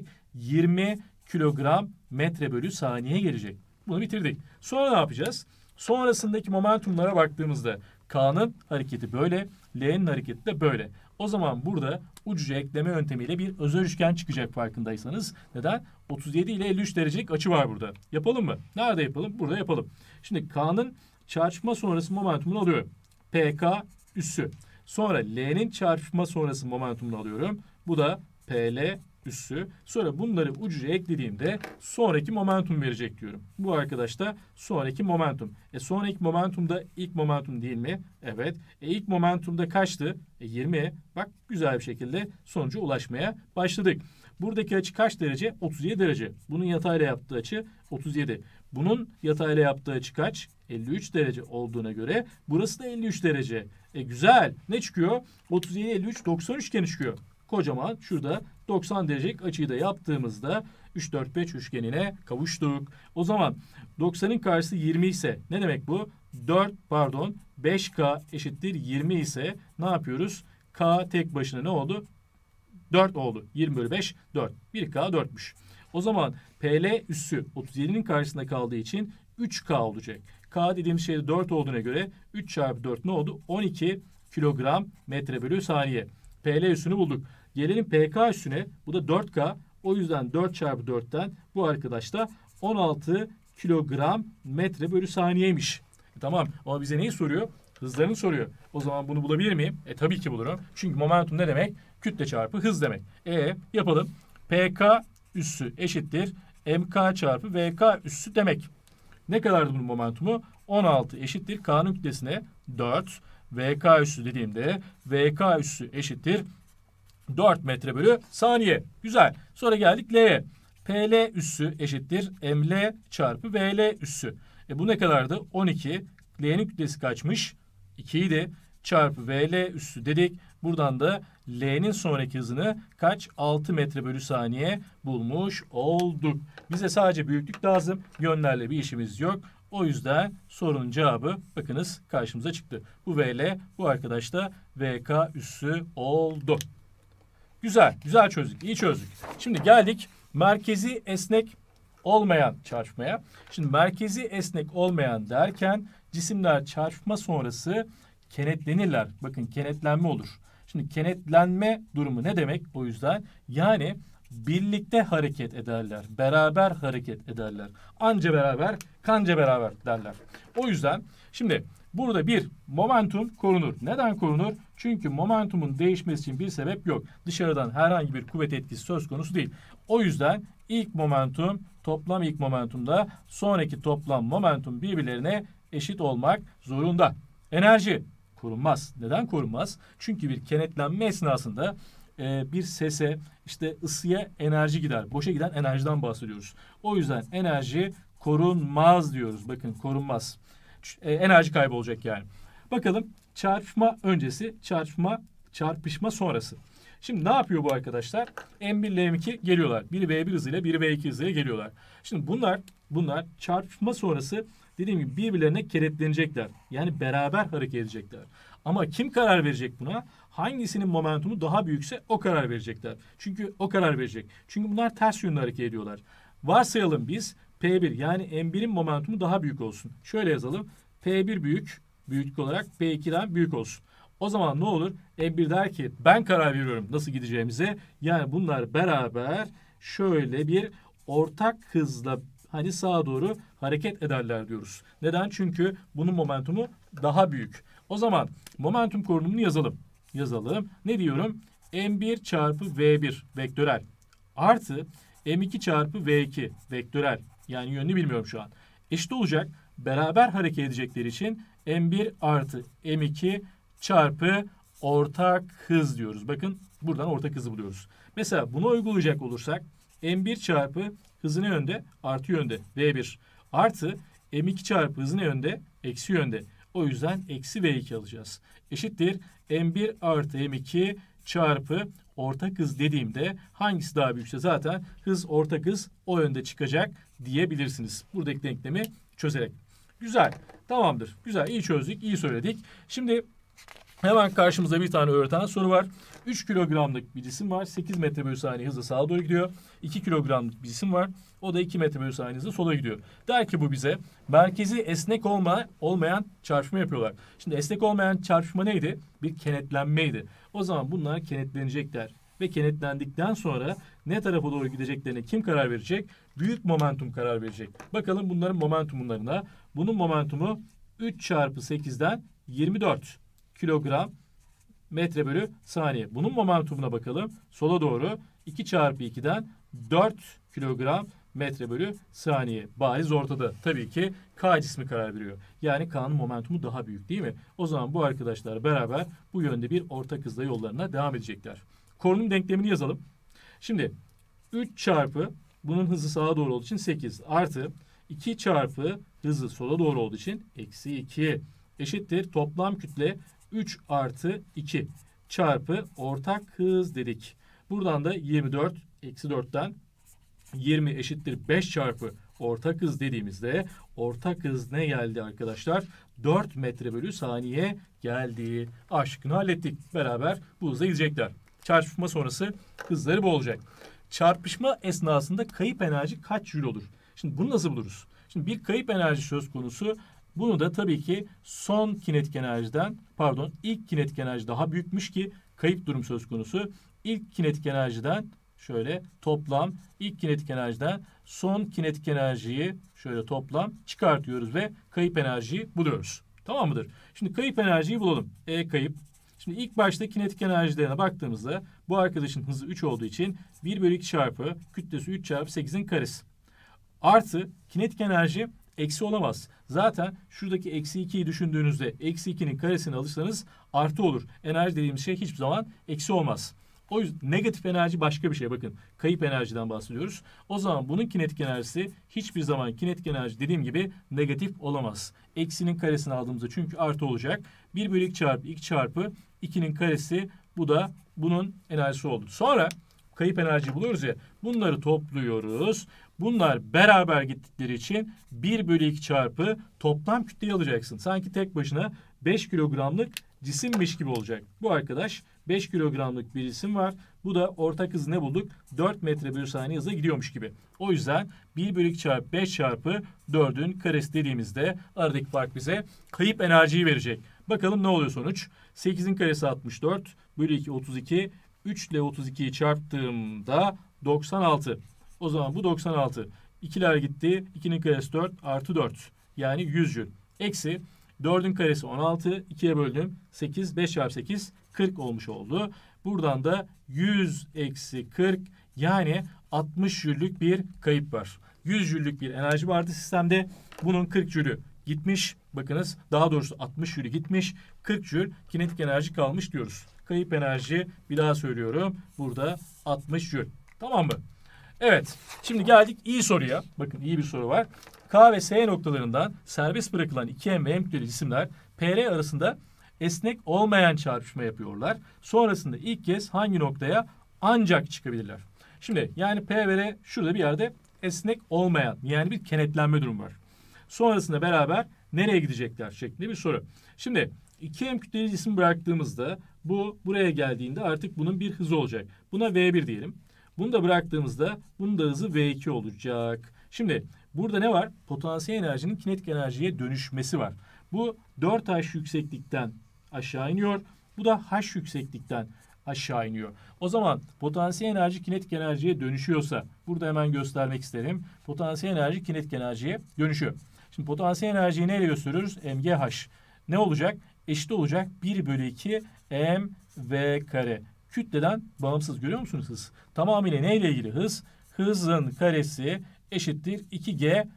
20 kilogram metre bölü saniye gelecek. Bunu bitirdik. Sonra ne yapacağız? Sonrasındaki momentumlara baktığımızda K'nın hareketi böyle, L'nin hareketi de böyle. O zaman burada ucuca ekleme yöntemiyle bir özel üçgen çıkacak farkındaysanız. Neden? 37 ile 53 derecelik açı var burada. Yapalım mı? Nerede yapalım? Burada yapalım. Şimdi K'nın çarpışma sonrası momentumunu alıyorum. PK üssü. Sonra L'nin çarpışma sonrası momentumunu alıyorum. Bu da PL üssü. Sonra bunları ucuca eklediğimde sonraki momentum verecek diyorum. Bu arkadaş da sonraki momentum. Sonraki momentum da ilk momentum değil mi? Evet. İlk momentumda kaçtı? 20. Bak güzel bir şekilde sonuca ulaşmaya başladık. Buradaki açı kaç derece? 37 derece. Bunun yatayla yaptığı açı 37. Bunun yatayla yaptığı açı kaç? 53 derece olduğuna göre burası da 53 derece. Güzel. Ne çıkıyor? 37, 53, 90 üçgeni çıkıyor. Kocaman şurada 90 derecelik açıyı da yaptığımızda 3, 4, 5 üçgenine kavuştuk. O zaman 90'ın karşısı 20 ise ne demek bu? 5K eşittir 20 ise ne yapıyoruz? K tek başına ne oldu? 4 oldu. 20 bölü 5 4. 1K 4'müş. O zaman PL üssü 37'nin karşısında kaldığı için 3K olacak. K dediğimiz şey 4 olduğuna göre 3 çarpı 4 ne oldu? 12 kilogram metre bölü saniye. PL üssünü bulduk. Gelelim PK üssüne. Bu da 4K. O yüzden 4 çarpı 4'ten bu arkadaş da 16 kilogram metre bölü saniyeymiş. Tamam ama bize neyi soruyor? Hızlarını soruyor. O zaman bunu bulabilir miyim? Tabii ki bulurum. Çünkü momentum ne demek? Kütle çarpı hız demek. Yapalım. PK üssü eşittir MK çarpı VK üssü demek. Ne kadardı bunun momentumu? 16 eşittir K'nın kütlesine 4. VK üssü dediğimde VK üssü eşittir 4 metre bölü saniye. Güzel. Sonra geldik L'ye. PL üssü eşittir ML çarpı VL üssü. Bu ne kadardı? 12. L'nin kütlesi kaçmış? 2 idi. Çarpı VL üssü dedik. Buradan da L'nin sonraki hızını kaç? 6 metre bölü saniye bulmuş olduk. Bize sadece büyüklük lazım. Yönlerle bir işimiz yok. O yüzden sorunun cevabı bakınız karşımıza çıktı. Bu VL, bu arkadaş da VK üssü oldu. Güzel, güzel çözdük, iyi çözdük. Şimdi geldik merkezi esnek olmayan çarpmaya. Şimdi merkezi esnek olmayan derken cisimler çarpma sonrası kenetlenirler. Bakın kenetlenme olur. Şimdi kenetlenme durumu ne demek o yüzden? Yani birlikte hareket ederler. Beraber hareket ederler. Anca beraber, kanca beraber derler. O yüzden şimdi burada bir momentum korunur. Neden korunur? Çünkü momentumun değişmesi için bir sebep yok. Dışarıdan herhangi bir kuvvet etkisi söz konusu değil. O yüzden ilk momentum, toplam ilk momentumda sonraki toplam momentum birbirlerine eşit olmak zorunda. Enerji korunmaz. Neden korunmaz? Çünkü bir kenetlenme esnasında bir sese, işte ısıya enerji gider. Boşa giden enerjiden bahsediyoruz. O yüzden enerji korunmaz diyoruz. Bakın korunmaz. Enerji kaybı olacak yani. Bakalım çarpışma öncesi, çarpışma sonrası. Şimdi ne yapıyor bu arkadaşlar? M1 ile M2 geliyorlar. Biri V1 hızıyla, biri V2 hızıyla geliyorlar. Şimdi bunlar çarpışma sonrası dediğim gibi birbirlerine kenetlenecekler. Yani beraber hareket edecekler. Ama kim karar verecek buna? Hangisinin momentumu daha büyükse o karar verecekler. Çünkü o karar verecek. Çünkü bunlar ters yönlü hareket ediyorlar. Varsayalım biz P1 yani M1'in momentumu daha büyük olsun. Şöyle yazalım. P1 büyüklük olarak P2'den büyük olsun. O zaman ne olur? M1 der ki ben karar veriyorum nasıl gideceğimize. Yani bunlar beraber şöyle bir ortak hızla hani sağa doğru hareket ederler diyoruz. Neden? Çünkü bunun momentumu daha büyük. O zaman momentum korunumunu yazalım. Ne diyorum? M1 çarpı V1 vektörel artı M2 çarpı V2 vektörel. Yani yönünü bilmiyorum şu an. Eşit olacak. Beraber hareket edecekleri için M1 artı M2 çarpı ortak hız diyoruz. Bakın buradan ortak hızı buluyoruz. Mesela bunu uygulayacak olursak M1 çarpı hızı ne yönde? Artı yönde. V1 artı M2 çarpı hızı ne yönde? Eksi yönde. O yüzden eksi V2 alacağız. Eşittir M1 artı M2 çarpı ortak hız dediğimde hangisi daha büyükse zaten hız ortak hız o yönde çıkacak diyebilirsiniz. Buradaki denklemi çözerek. Güzel. Tamamdır. Güzel. İyi çözdük. İyi söyledik. Şimdi hemen karşımıza bir tane öğreten soru var. 3 kilogramlık bir cisim var. 8 metre bölü saniye hızla sağa doğru gidiyor. 2 kilogramlık bir cisim var. O da 2 metre bölü saniye hızla sola gidiyor. Der ki bu bize merkezi esnek olmayan çarpışma yapıyorlar. Şimdi esnek olmayan çarpışma neydi? Bir kenetlenmeydi. O zaman bunlar kenetlenecekler. Ve kenetlendikten sonra ne tarafa doğru gideceklerine kim karar verecek? Büyük momentum karar verecek. Bakalım bunların momentumlarına. Bunun momentumu 3 çarpı 8'den 24 kilogram metre bölü saniye. Bunun momentumuna bakalım. Sola doğru 2 çarpı 2'den 4 kilogram metre bölü saniye. Bariz ortada. Tabii ki K cismi karar veriyor. Yani K'nın momentumu daha büyük değil mi? O zaman bu arkadaşlar beraber bu yönde bir ortak hızla yollarına devam edecekler. Korunum denklemini yazalım. Şimdi 3 çarpı bunun hızı sağa doğru olduğu için 8 artı 2 çarpı hızı sola doğru olduğu için eksi 2 eşittir. Toplam kütle 3 artı 2 çarpı ortak hız dedik. Buradan da 24 eksi 4'ten 20 eşittir 5 çarpı ortak hız dediğimizde ortak hız ne geldi arkadaşlar? 4 metre bölü saniye geldi. A şıkkını hallettik. Beraber bu hızla gidecekler. Çarpışma sonrası hızları bu olacak. Çarpışma esnasında kayıp enerji kaç jül olur? Şimdi bunu nasıl buluruz? Şimdi bir kayıp enerji söz konusu. Bunu da tabii ki ilk kinetik enerji daha büyükmüş ki kayıp durum söz konusu. İlk kinetik enerjiden şöyle toplam ilk kinetik enerjiden son kinetik enerjiyi şöyle toplam çıkartıyoruz ve kayıp enerjiyi buluyoruz. Tamam mıdır? Şimdi kayıp enerjiyi bulalım. Kayıp. Şimdi ilk başta kinetik enerjilerine baktığımızda bu arkadaşın hızı 3 olduğu için 1 bölü 2 çarpı kütlesi 3 çarpı 8'in karesi. Artı kinetik enerji eksi olamaz. Zaten şuradaki eksi 2'yi düşündüğünüzde eksi 2'nin karesini alırsanız artı olur. Enerji dediğimiz şey hiçbir zaman eksi olmaz. O yüzden negatif enerji başka bir şey. Bakın kayıp enerjiden bahsediyoruz. O zaman bunun kinetik enerjisi hiçbir zaman kinetik enerji dediğim gibi negatif olamaz. Eksinin karesini aldığımızda çünkü artı olacak. 1 bölü 2 çarpı 2 çarpı 2'nin karesi, bu da bunun enerjisi oldu. Sonra kayıp enerjiyi buluyoruz ya, bunları topluyoruz. Bunlar beraber gittikleri için 1 bölü 2 çarpı toplam kütleyi alacaksın. Sanki tek başına 5 kilogramlık cisimmiş gibi olacak. Bu arkadaş 5 kilogramlık bir cisim var. Bu da ortak hız ne bulduk? 4 metre bölü saniye hızla gidiyormuş gibi. O yüzden 1 bölü 2 çarpı 5 çarpı 4'ün karesi dediğimizde aradaki fark bize kayıp enerjiyi verecek. Bakalım ne oluyor sonuç? 8'in karesi 64 bölü 2 32. 3 ile 32'yi çarptığımda 96. O zaman bu 96. 2'ler gitti. 2'nin karesi 4 artı 4. Yani 100 jül. Eksi 4'ün karesi 16. 2'ye böldüm. 8. 5 çarpı 8. 40 olmuş oldu. Buradan da 100 eksi 40 yani 60 jüllük bir kayıp var. 100 jüllük bir enerji vardı sistemde. Bunun 40 jülü gitmiş. Bakınız daha doğrusu 60 jülü gitmiş. 40 jül kinetik enerji kalmış diyoruz. Kayıp enerji bir daha söylüyorum. Burada 60 jül. Tamam mı? Evet. Şimdi geldik iyi soruya. Bakın iyi bir soru var. K ve S noktalarından serbest bırakılan 2M ve M kütleli cisimler PR arasında esnek olmayan çarpışma yapıyorlar. Sonrasında ilk kez hangi noktaya ancak çıkabilirler? Şimdi yani P ve R şurada bir yerde esnek olmayan yani bir kenetlenme durumu var. Sonrasında beraber nereye gidecekler şeklinde bir soru. Şimdi 2M kütleli cisim bıraktığımızda bu buraya geldiğinde artık bunun bir hızı olacak. Buna V1 diyelim. Bunu da bıraktığımızda bunun da hızı V2 olacak. Şimdi burada ne var? Potansiyel enerjinin kinetik enerjiye dönüşmesi var. Bu 4H yükseklikten aşağı iniyor. Bu da H yükseklikten aşağı iniyor. O zaman potansiyel enerji kinetik enerjiye dönüşüyorsa burada hemen göstermek isterim. Potansiyel enerji kinetik enerjiye dönüşüyor. Şimdi potansiyel enerjiyi neyle gösteriyoruz? MGH. Ne olacak? Eşit olacak 1 bölü 2 mv kare. Kütleden bağımsız, görüyor musunuz hız? Tamamıyla neyle ilgili hız? Hızın karesi eşittir 2gh.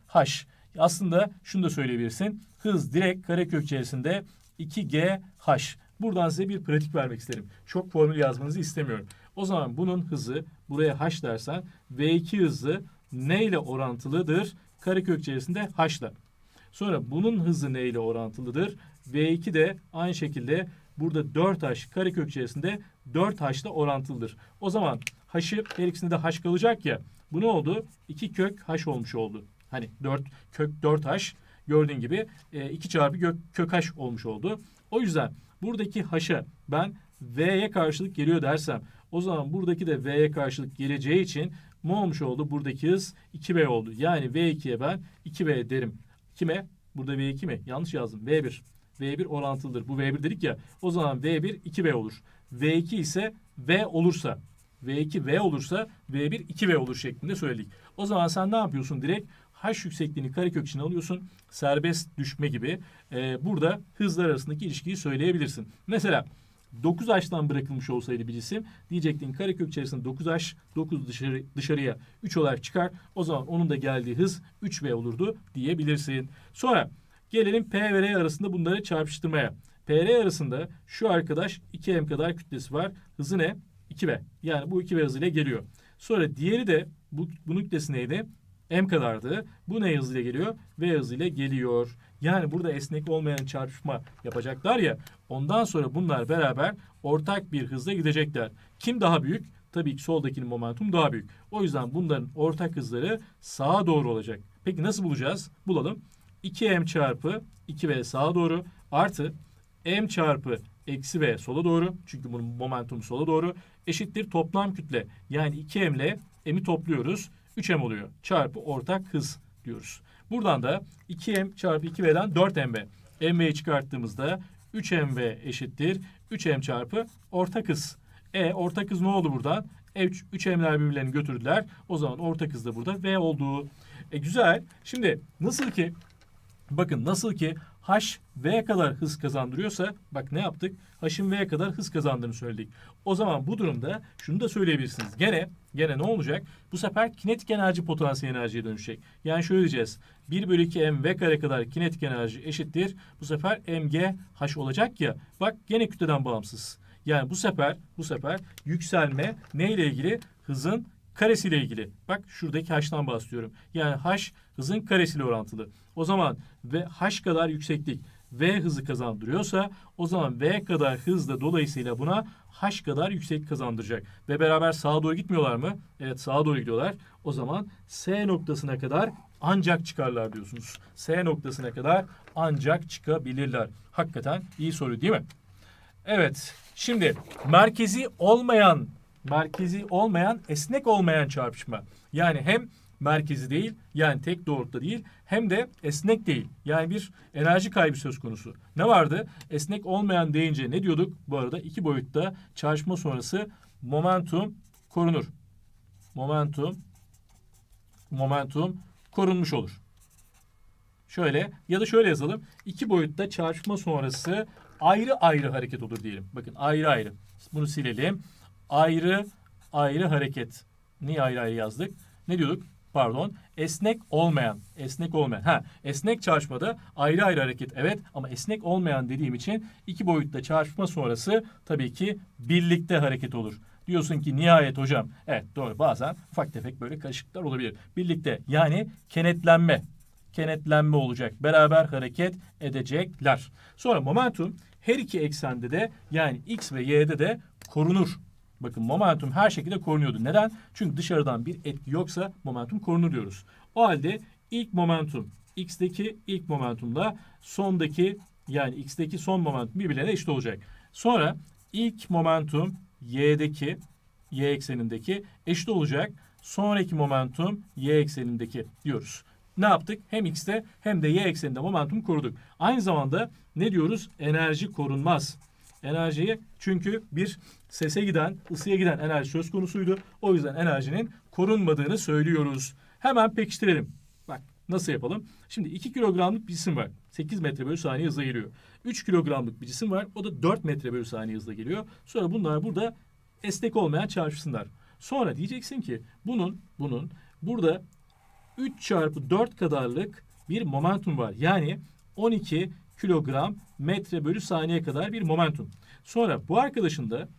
Aslında şunu da söyleyebilirsin. Hız direkt karekök içerisinde 2gh. Buradan size bir pratik vermek isterim. Çok formül yazmanızı istemiyorum. O zaman bunun hızı buraya h dersen v2 hızı neyle orantılıdır? Karekök içerisinde h'la. Sonra bunun hızı neyle orantılıdır? V2 de aynı şekilde burada 4h karekök içerisinde 4h ile orantılıdır. O zaman h'ı her ikisinde de h kalacak ya. Bu ne oldu? 2 kök h olmuş oldu. Hani 4 kök 4h gördüğün gibi 2 çarpı kök h olmuş oldu. O yüzden buradaki h'a ben v'ye karşılık geliyor dersem o zaman buradaki de v'ye karşılık geleceği için ne olmuş oldu? Buradaki hız 2v oldu. Yani v2'ye ben 2v derim. Kime? Burada v2 mi? Yanlış yazdım. v1. V1 orantılıdır. Bu V1 dedik ya. O zaman V1 2V olur. V2 ise V olursa, V2 V olursa V1 2V olur şeklinde söyledik. O zaman sen ne yapıyorsun? Direkt H yüksekliğini karekök içine alıyorsun. Serbest düşme gibi. Burada hızlar arasındaki ilişkiyi söyleyebilirsin. Mesela 9H'tan bırakılmış olsaydı bir cisim diyecektin karekök içerisinde 9H, 9 dışarıya 3 olarak çıkar. O zaman onun da geldiği hız 3V olurdu diyebilirsin. Sonra gelelim P ve R arasında bunları çarpıştırmaya. PR arasında şu arkadaş 2m kadar kütlesi var. Hızı ne? 2v. Yani bu 2v hızıyla geliyor. Sonra diğeri de bunun kütlesi neydi? M kadardı. Bu ne hızıyla geliyor? V hızıyla geliyor. Yani burada esnek olmayan çarpışma yapacaklar ya. Ondan sonra bunlar beraber ortak bir hızla gidecekler. Kim daha büyük? Tabii ki soldakinin momentum daha büyük. O yüzden bunların ortak hızları sağa doğru olacak. Peki nasıl bulacağız? Bulalım. 2m çarpı 2v sağa doğru artı m çarpı eksi v sola doğru. Çünkü bunun momentumu sola doğru. Eşittir toplam kütle. Yani 2m ile m'i topluyoruz. 3m oluyor. Çarpı ortak hız diyoruz. Buradan da 2m çarpı 2v'den 4mv. mv'yi çıkarttığımızda 3mv eşittir 3m çarpı ortak hız. Ortak hız ne oldu buradan? 3m'ler birbirlerini götürdüler. O zaman ortak hız da burada v oldu. Güzel. Şimdi nasıl ki bakın nasıl ki H V'ye kadar hız kazandırıyorsa bak ne yaptık? H'ın V'ye kadar hız kazandığını söyledik. O zaman bu durumda şunu da söyleyebilirsiniz. Gene ne olacak? Bu sefer kinetik enerji potansiyel enerjiye dönüşecek. Yani şöyle diyeceğiz. 1 bölü 2 m v kare kadar kinetik enerji eşittir. Bu sefer mg h olacak ya. Bak gene kütleden bağımsız. Yani bu sefer yükselme neyle ilgili? Hızın karesiyle ilgili. Bak şuradaki h'tan bahsediyorum. Yani h hızın karesiyle orantılı. O zaman ve h kadar yükseklik v hızı kazandırıyorsa o zaman v kadar hız da dolayısıyla buna h kadar yüksek kazandıracak. Ve beraber sağa doğru gitmiyorlar mı? Evet, sağa doğru gidiyorlar. O zaman S noktasına kadar ancak çıkarlar diyorsunuz. S noktasına kadar ancak çıkabilirler. Hakikaten iyi soru değil mi? Evet. Şimdi merkezi olmayan, esnek olmayan çarpışma. Yani hem merkezi değil, yani tek doğrultuda değil, hem de esnek değil. Yani bir enerji kaybı söz konusu. Ne vardı? Esnek olmayan deyince ne diyorduk? Bu arada iki boyutta çarpışma sonrası momentum korunur. Momentum korunmuş olur. Şöyle ya da şöyle yazalım. İki boyutta çarpışma sonrası ayrı ayrı hareket olur diyelim. Bakın ayrı ayrı. Bunu silelim. Ayrı ayrı hareket. Niye ayrı ayrı yazdık? Ne diyorduk? Pardon. Esnek olmayan. Esnek çarpışmada ayrı ayrı hareket. Evet, ama esnek olmayan dediğim için iki boyutta çarpışma sonrası tabii ki birlikte hareket olur. Diyorsun ki nihayet hocam. Evet, doğru. Bazen ufak tefek böyle karışıklıklar olabilir. Birlikte, yani kenetlenme olacak. Beraber hareket edecekler. Sonra momentum her iki eksende de, yani x ve y'de de korunur. Bakın momentum her şekilde korunuyordu. Neden? Çünkü dışarıdan bir etki yoksa momentum korunur diyoruz. O halde ilk momentum x'teki ilk momentumla sondaki, yani x'teki son momentum birbirlerine eşit olacak. Sonra ilk momentum y'deki, y eksenindeki eşit olacak. Sonraki momentum y eksenindeki diyoruz. Ne yaptık? Hem x'te hem de y ekseninde momentum koruduk. Aynı zamanda ne diyoruz? Enerji korunmaz. Enerjiyi, çünkü bir sese giden, ısıya giden enerji söz konusuydu. O yüzden enerjinin korunmadığını söylüyoruz. Hemen pekiştirelim. Bak nasıl yapalım? Şimdi 2 kilogramlık bir cisim var. 8 metre bölü saniye hızla geliyor. 3 kilogramlık bir cisim var. O da 4 metre bölü saniye hızla geliyor. Sonra bunlar burada esnek olmayan çarpışsınlar. Sonra diyeceksin ki bunun burada 3 çarpı 4 kadarlık bir momentum var. Yani 12 kilogram metre bölü saniye kadar bir momentum. Sonra bu arkadaşın da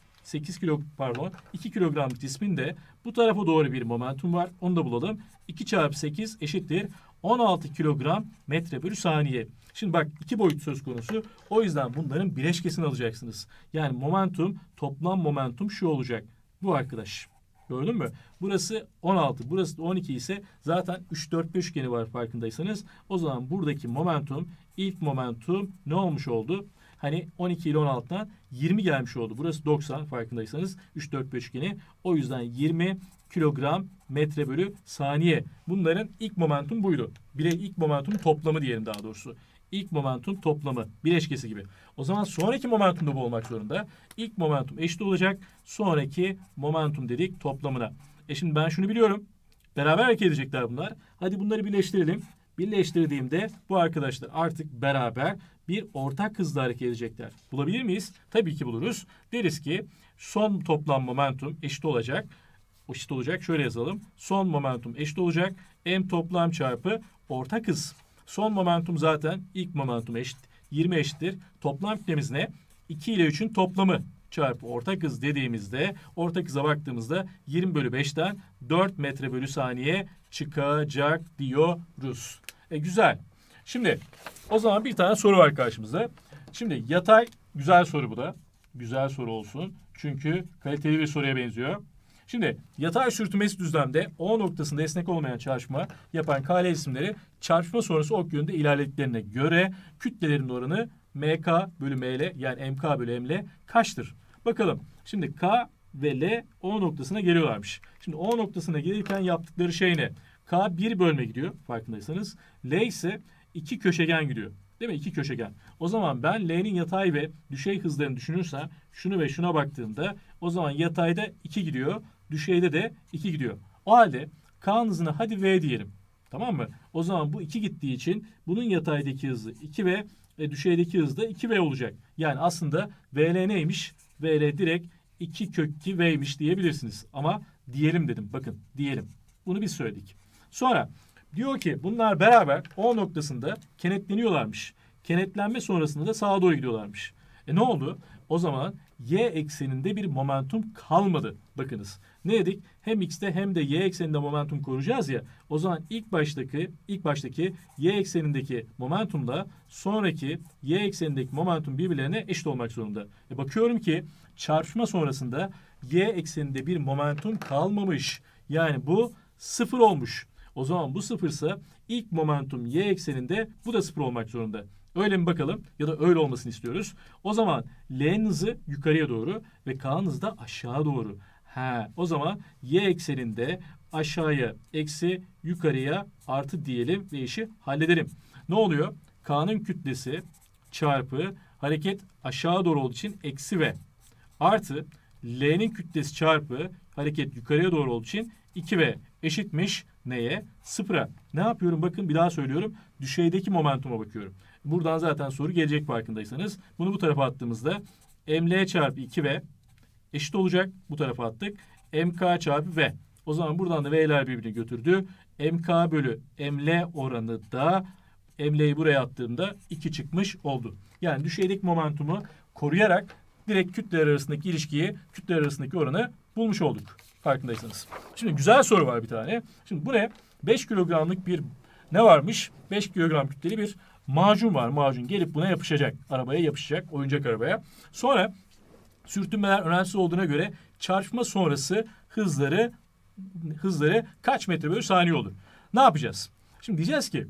2 kilogramlık cismin de bu tarafa doğru bir momentum var. Onu da bulalım. 2 çarpı 8 eşittir 16 kilogram metre bölü saniye. Şimdi bak, iki boyut söz konusu. O yüzden bunların bileşkesini alacaksınız. Yani toplam momentum şu olacak. Bu arkadaş. Gördün mü? Burası 16, burası da 12 ise zaten 3-4-5 üçgeni var farkındaysanız. O zaman buradaki ilk momentum ne olmuş oldu? Hani 12 ile 16'dan 20 gelmiş oldu. Burası 90 farkındaysanız 3-4-5 üçgeni. O yüzden 20 kilogram metre bölü saniye. Bunların ilk momentum buydu. İlk momentum toplamı diyelim daha doğrusu. İlk momentum toplamı, bileşkesi gibi. O zaman sonraki momentum da bu olmak zorunda. İlk momentum eşit olacak sonraki momentum dedik toplamına. Şimdi ben şunu biliyorum. Beraber hareket edecekler bunlar. Hadi bunları birleştirelim. Birleştirdiğimde bu arkadaşlar artık beraber bir ortak hızla hareket edecekler. Bulabilir miyiz? Tabii ki buluruz. Deriz ki son toplam momentum eşit olacak. Şöyle yazalım. Son momentum eşit olacak. M toplam çarpı ortak hız. Son momentum zaten ilk momentum eşit. 20 eşittir. Toplam kütlemiz ne? 2 ile 3'ün toplamı çarpı ortak hız dediğimizde, ortak hıza baktığımızda 20 bölü 5'ten 4 metre bölü saniye çıkacak diyoruz. Güzel. Şimdi o zaman bir tane soru var karşımızda. Şimdi yatay, güzel soru bu da. Güzel soru olsun. Çünkü kaliteli bir soruya benziyor. Şimdi yatay sürtünmesi düzlemde O noktasında esnek olmayan çarpışma yapan KL cisimleri çarpışma sonrası ok yönünde ilerlediklerine göre kütlelerin oranı MK bölü ML, yani MK bölü ML kaçtır? Bakalım. Şimdi K ve L O noktasına geliyorlarmış. Şimdi O noktasına gelirken yaptıkları şey ne? K bir bölme gidiyor farkındaysanız. L ise 2 köşegen gidiyor. Değil mi? 2 köşegen. O zaman ben L'nin yatay ve düşey hızlarını düşünürsem şunu ve şuna baktığımda o zaman yatayda 2 gidiyor. Düşeyde de 2 gidiyor. O halde K'nın hızına hadi V diyelim. Tamam mı? O zaman bu 2 gittiği için bunun yataydaki hızı 2 ve düşeydeki hız da 2V olacak. Yani aslında VL neymiş? VL direkt 2 kök 2 V'ymiş diyebilirsiniz. Ama diyelim dedim. Bakın diyelim. Bunu biz söyledik. Sonra diyor ki bunlar beraber O noktasında kenetleniyorlarmış. Kenetlenme sonrasında da sağa doğru gidiyorlarmış. Ne oldu? O zaman y ekseninde bir momentum kalmadı. Bakınız ne dedik? Hem x'te hem de y ekseninde momentum koruyacağız ya. O zaman ilk baştaki y eksenindeki momentumla sonraki y eksenindeki momentum birbirlerine eşit olmak zorunda. Bakıyorum ki çarpışma sonrasında y ekseninde bir momentum kalmamış. Yani bu 0 olmuş. O zaman bu 0 ise ilk momentum y ekseninde, bu da 0 olmak zorunda. Öyle mi bakalım? Ya da öyle olmasını istiyoruz. O zaman L'nin hızı yukarıya doğru ve K'nın hızı da aşağı doğru. O zaman y ekseninde aşağıya eksi yukarıya artı diyelim ve işi halledelim. Ne oluyor? K'nın kütlesi çarpı hareket aşağı doğru olduğu için eksi v artı L'nin kütlesi çarpı hareket yukarıya doğru olduğu için 2v eşitmiş neye? 0'a. Ne yapıyorum? Bakın bir daha söylüyorum. Düşeydeki momentuma bakıyorum. Buradan zaten soru gelecek farkındaysanız. Bunu bu tarafa attığımızda ml çarpı 2v eşit olacak. Bu tarafa attık. mk çarpı v. O zaman buradan da v'ler birbirini götürdü. mk bölü ml oranı da ml'yi buraya attığımda 2 çıkmış oldu. Yani düşeydeki momentumu koruyarak direkt kütleler arasındaki ilişkiyi, kütleler arasındaki oranı bulmuş olduk. Farkındaysanız. Şimdi güzel soru var bir tane. Şimdi bu ne? 5 kilogramlık bir ne varmış? 5 kilogram kütleli bir macun var. Macun gelip buna yapışacak. Arabaya yapışacak. Oyuncak arabaya. Sonra sürtünmeler önemsiz olduğuna göre çarpma sonrası hızları kaç metre bölü saniye olur? Ne yapacağız? Şimdi diyeceğiz ki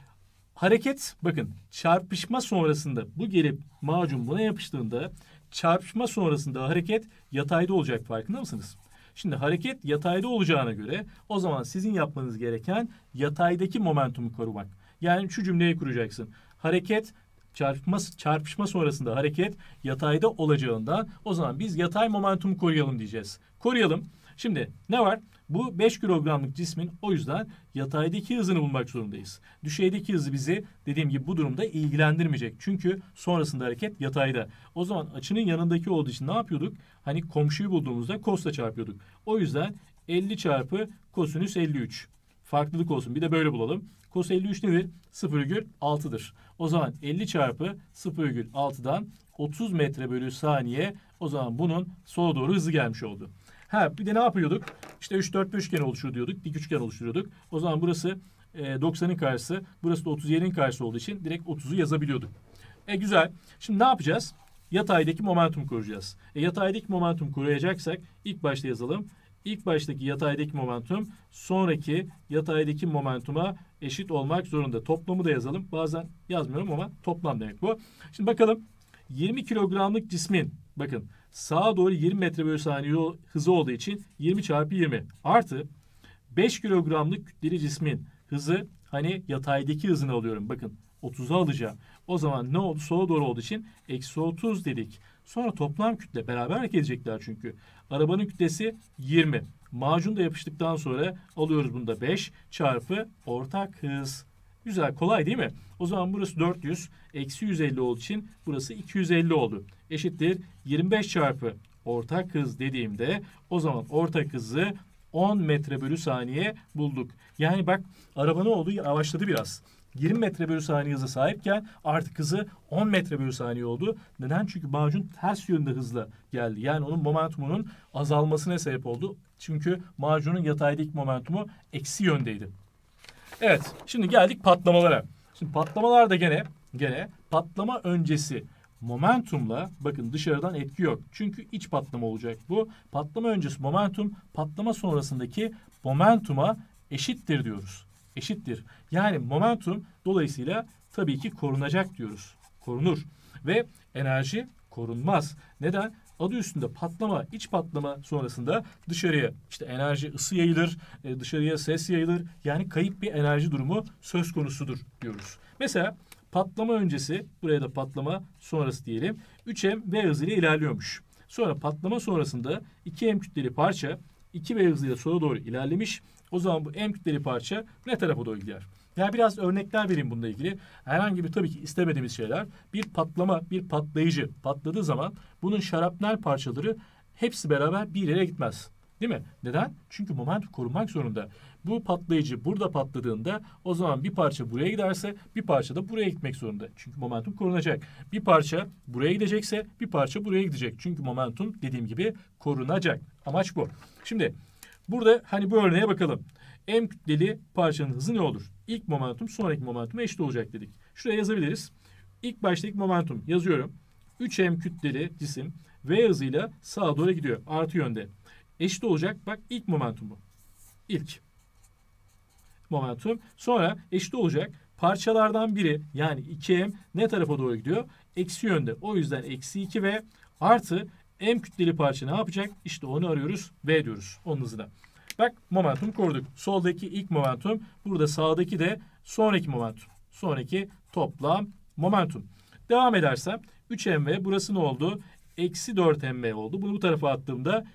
hareket, bakın çarpışma sonrasında bu gelip macun buna yapıştığında çarpışma sonrasında hareket yatayda olacak, farkında mısınız? Şimdi hareket yatayda olacağına göre o zaman sizin yapmanız gereken yataydaki momentumu korumak. Yani şu cümleyi kuracaksın. Hareket çarpışma sonrasında hareket yatayda olacağından o zaman biz yatay momentumu koruyalım diyeceğiz. Koruyalım. Şimdi ne var? Bu 5 kilogramlık cismin o yüzden yataydaki hızını bulmak zorundayız. Düşeydeki hızı bizi dediğim gibi bu durumda ilgilendirmeyecek. Çünkü sonrasında hareket yatayda. O zaman açının yanındaki olduğu için ne yapıyorduk? Hani komşuyu bulduğumuzda cos'la çarpıyorduk. O yüzden 50 çarpı kosinüs 53. Farklılık olsun. Bir de böyle bulalım. Cos 53 nedir? 0,6'dır. O zaman 50 çarpı 0,6'dan 30 metre bölü saniye. O zaman bunun sola doğru hızı gelmiş oldu. Bir de ne yapıyorduk? İşte 3 4 üçgen oluştur diyorduk. Dik üçgen oluşturuyorduk. O zaman burası 90'ın karşısı. Burası da 37'nin karşısı olduğu için direkt 30'u yazabiliyorduk. Güzel. Şimdi ne yapacağız? Yataydaki momentum koruyacağız. Yataydaki momentum koruyacaksak ilk başta yazalım. İlk baştaki yataydaki momentum sonraki yataydaki momentuma eşit olmak zorunda. Toplamı da yazalım. Bazen yazmıyorum ama toplam demek bu. Şimdi bakalım 20 kilogramlık cismin, bakın sağa doğru 20 metre bölü saniye hızı olduğu için 20 çarpı 20 artı 5 kilogramlık kütleli cismin hızı, hani yataydaki hızını alıyorum. Bakın 30'a alacağım. O zaman ne oldu? Sola doğru olduğu için eksi 30 dedik. Sonra toplam kütle, beraber hareket edecekler çünkü. Arabanın kütlesi 20. Macun da yapıştıktan sonra alıyoruz bunu da 5 çarpı ortak hız. Güzel, kolay değil mi? O zaman burası 400, eksi 150 olduğu için burası 250 oldu. Eşittir 25 çarpı ortak hız dediğimde o zaman ortak hızı 10 metre bölü saniye bulduk. Yani bak, araba ne oldu? Yavaşladı biraz. 20 metre bölü saniye hıza sahipken artık hızı 10 metre bölü saniye oldu. Neden? Çünkü macun ters yönde hızla geldi. Yani onun momentumunun azalmasına sebep oldu. Çünkü macunun yataydaki momentumu eksi yöndeydi. Evet, şimdi geldik patlamalara. Şimdi patlamalar da gene patlama öncesi momentumla, bakın dışarıdan etki yok. Çünkü iç patlama olacak bu. Patlama öncesi momentum patlama sonrasındaki momentuma eşittir diyoruz. Eşittir. Yani momentum dolayısıyla tabii ki korunacak diyoruz. Korunur. Ve enerji korunmaz. Neden? Adı üstünde patlama, iç patlama sonrasında dışarıya işte enerji, ısı yayılır, dışarıya ses yayılır. Yani kayıp bir enerji durumu söz konusudur diyoruz. Mesela patlama öncesi, buraya da patlama sonrası diyelim, 3m v hızıyla ilerliyormuş. Sonra patlama sonrasında 2m kütleli parça 2v hızıyla sola doğru ilerlemiş. O zaman bu m kütleli parça ne tarafa doğru gider? Yani biraz örnekler vereyim bununla ilgili. Herhangi bir, tabii ki istemediğimiz şeyler. Bir patlama, bir patlayıcı patladığı zaman bunun şarapnel parçaları hepsi beraber bir yere gitmez. Değil mi? Neden? Çünkü momentum korunmak zorunda. Bu patlayıcı burada patladığında o zaman bir parça buraya giderse bir parça da buraya gitmek zorunda. Çünkü momentum korunacak. Bir parça buraya gidecekse bir parça buraya gidecek. Çünkü momentum dediğim gibi korunacak. Amaç bu. Şimdi burada hani bu örneğe bakalım. M kütleli parçanın hızı ne olur? İlk momentum sonraki momentum eşit olacak dedik. Şuraya yazabiliriz. İlk baştaki momentum yazıyorum. 3M kütleli cisim V hızıyla sağa doğru gidiyor. Artı yönde. Eşit olacak. Bak ilk momentum bu. İlk momentum. Sonra eşit olacak. Parçalardan biri yani 2M ne tarafa doğru gidiyor? Eksi yönde. O yüzden eksi 2V artı M kütleli parça ne yapacak? İşte onu arıyoruz. V diyoruz. Onun hızına. Bak momentum koruduk. Soldaki ilk momentum. Burada sağdaki de sonraki momentum. Sonraki toplam momentum. Devam edersem 3mv burası ne oldu? Eksi 4mv oldu. Bunu bu tarafa attığımda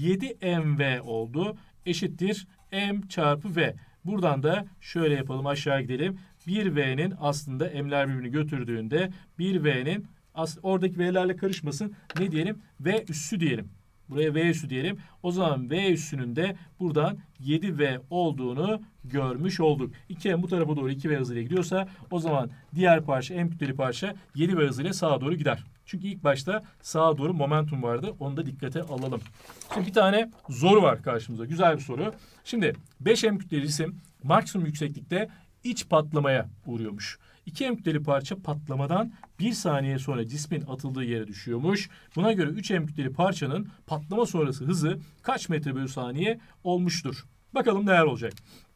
7mv oldu. Eşittir m çarpı v. Buradan da şöyle yapalım, aşağı gidelim. 1v'nin aslında m'ler birbirini götürdüğünde 1v'nin oradaki v'lerle karışmasın. Ne diyelim? V üssü diyelim. Buraya V üssü diyelim. O zaman V üssünün de buradan 7V olduğunu görmüş olduk. 2M bu tarafa doğru 2V hızıyla gidiyorsa o zaman diğer parça, M kütleli parça 7V hızıyla sağa doğru gider. Çünkü ilk başta sağa doğru momentum vardı. Onu da dikkate alalım. Şimdi bir tane soru var karşımıza. Güzel bir soru. Şimdi 5M kütleli cisim maksimum yükseklikte iç patlamaya uğruyormuş. 2M kütleli parça patlamadan 1 saniye sonra cismin atıldığı yere düşüyormuş. Buna göre 3M kütleli parçanın patlama sonrası hızı kaç metre bölü saniye olmuştur? Bakalım neler olacak.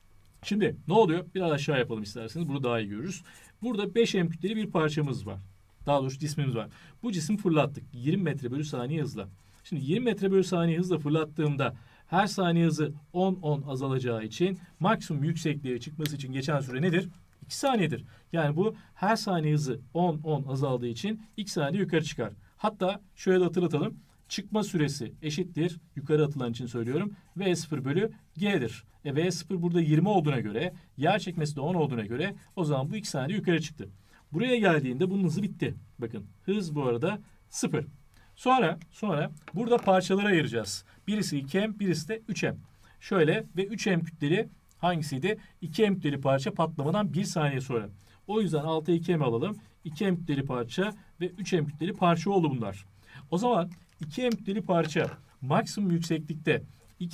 Şimdi ne oluyor? Biraz aşağı yapalım isterseniz. Bunu daha iyi görürüz. Burada 5M kütleli bir parçamız var. Daha doğrusu cismimiz var. Bu cismi fırlattık 20 metre bölü saniye hızla. Şimdi 20 metre bölü saniye hızla fırlattığımda her saniye hızı 10 azalacağı için maksimum yüksekliğe çıkması için geçen süre nedir? 2 saniyedir. Yani bu her saniye hızı 10 azaldığı için 2 saniye yukarı çıkar. Hatta şöyle de hatırlatalım. Çıkma süresi eşittir. Yukarı atılan için söylüyorum. V0 bölü G'dir. V0 burada 20 olduğuna göre, yer çekmesi de 10 olduğuna göre o zaman bu 2 saniye yukarı çıktı. Buraya geldiğinde bunun hızı bitti. Bakın hız bu arada 0. Sonra burada parçalara ayıracağız. Birisi 2M, birisi de 3M. Şöyle ve 3M kütleli hangisiydi? 2M kütleli parça patlamadan 1 saniye sonra. O yüzden 6'ya 2M alalım. 2M kütleli parça ve 3M kütleli parça oldu bunlar. O zaman 2M kütleli parça maksimum yükseklikte 2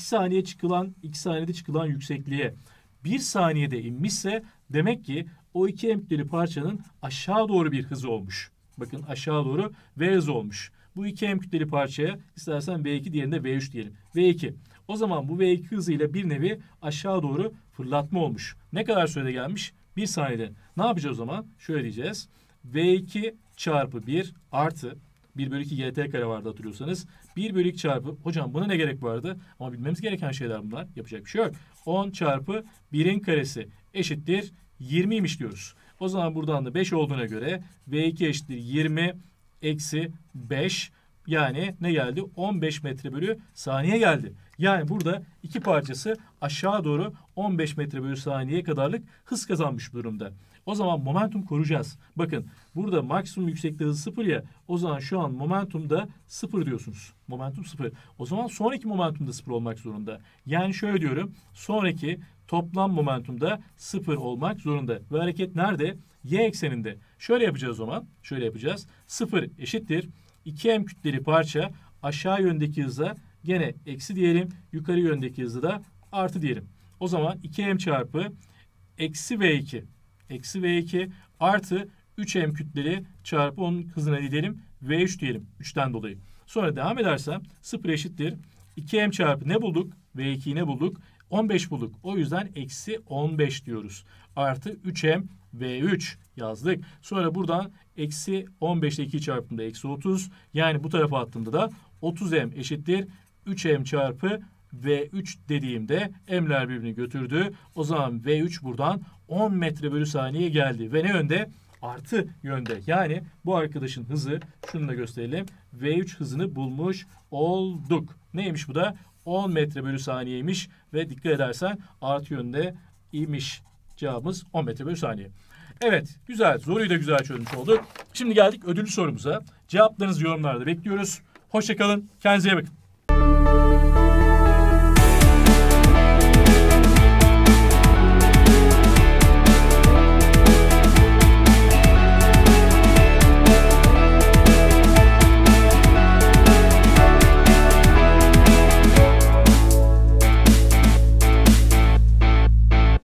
saniyede çıkılan yüksekliğe 1 saniyede inmişse demek ki o 2M kütleli parçanın aşağı doğru bir hızı olmuş. Bakın aşağı doğru V hızı olmuş. Bu 2M kütleli parçaya istersen V2 diğerinde V3 diyelim. V2. O zaman bu V2 hızıyla bir nevi aşağı doğru fırlatma olmuş. Ne kadar sürede gelmiş? 1 saniyede. Ne yapacağız o zaman? Şöyle diyeceğiz. V2 çarpı 1 artı 1 bölü 2 GT kare vardı hatırlıyorsanız. 1 bölü 2 çarpı, hocam buna ne gerek vardı? Ama bilmemiz gereken şeyler bunlar. Yapacak bir şey yok. 10 çarpı 1'in karesi eşittir 20'ymiş diyoruz. O zaman buradan da 5 olduğuna göre V2 eşittir 20 eksi 5. Yani ne geldi? 15 metre bölü saniye geldi. Yani burada iki parçası aşağı doğru 15 metre bölü saniye kadarlık hız kazanmış durumda. O zaman momentum koruyacağız. Bakın burada maksimum yüksekliği hızı 0 ya. O zaman şu an momentumda 0 diyorsunuz. Momentum 0. O zaman sonraki momentumda 0 olmak zorunda. Yani şöyle diyorum. Sonraki toplam momentumda 0 olmak zorunda. Ve hareket nerede? Y ekseninde. Şöyle yapacağız o zaman. Şöyle yapacağız. 0 eşittir. 2M kütleli parça aşağı yöndeki hıza gene eksi diyelim. Yukarı yöndeki hızı da artı diyelim. O zaman 2M çarpı eksi V2. Eksi V2 artı 3M kütleli çarpı onun hızına diyelim. V3 diyelim. 3'ten dolayı. Sonra devam edersem 0 eşittir. 2M çarpı ne bulduk? V2'yi ne bulduk? 15 bulduk. O yüzden eksi 15 diyoruz. Artı 3M V3 yazdık. Sonra buradan eksi 15 ile 2 çarptığımda eksi 30. Yani bu tarafa attığımda da 30M eşittir. 3M çarpı V3 dediğimde M'ler birbirini götürdü. O zaman V3 buradan 10 metre bölü saniye geldi. Ve ne yönde? Artı yönde. Yani bu arkadaşın hızı, şunu da gösterelim. V3 hızını bulmuş olduk. Neymiş bu da? 10 metre bölü saniyeymiş. Ve dikkat edersen artı yönde imiş. Cevabımız 10 metre bölü saniye. Evet, güzel. Soruyu da güzel çözmüş olduk. Şimdi geldik ödüllü sorumuza. Cevaplarınızı yorumlarda bekliyoruz. Hoşça kalın. Kendinize iyi bakın.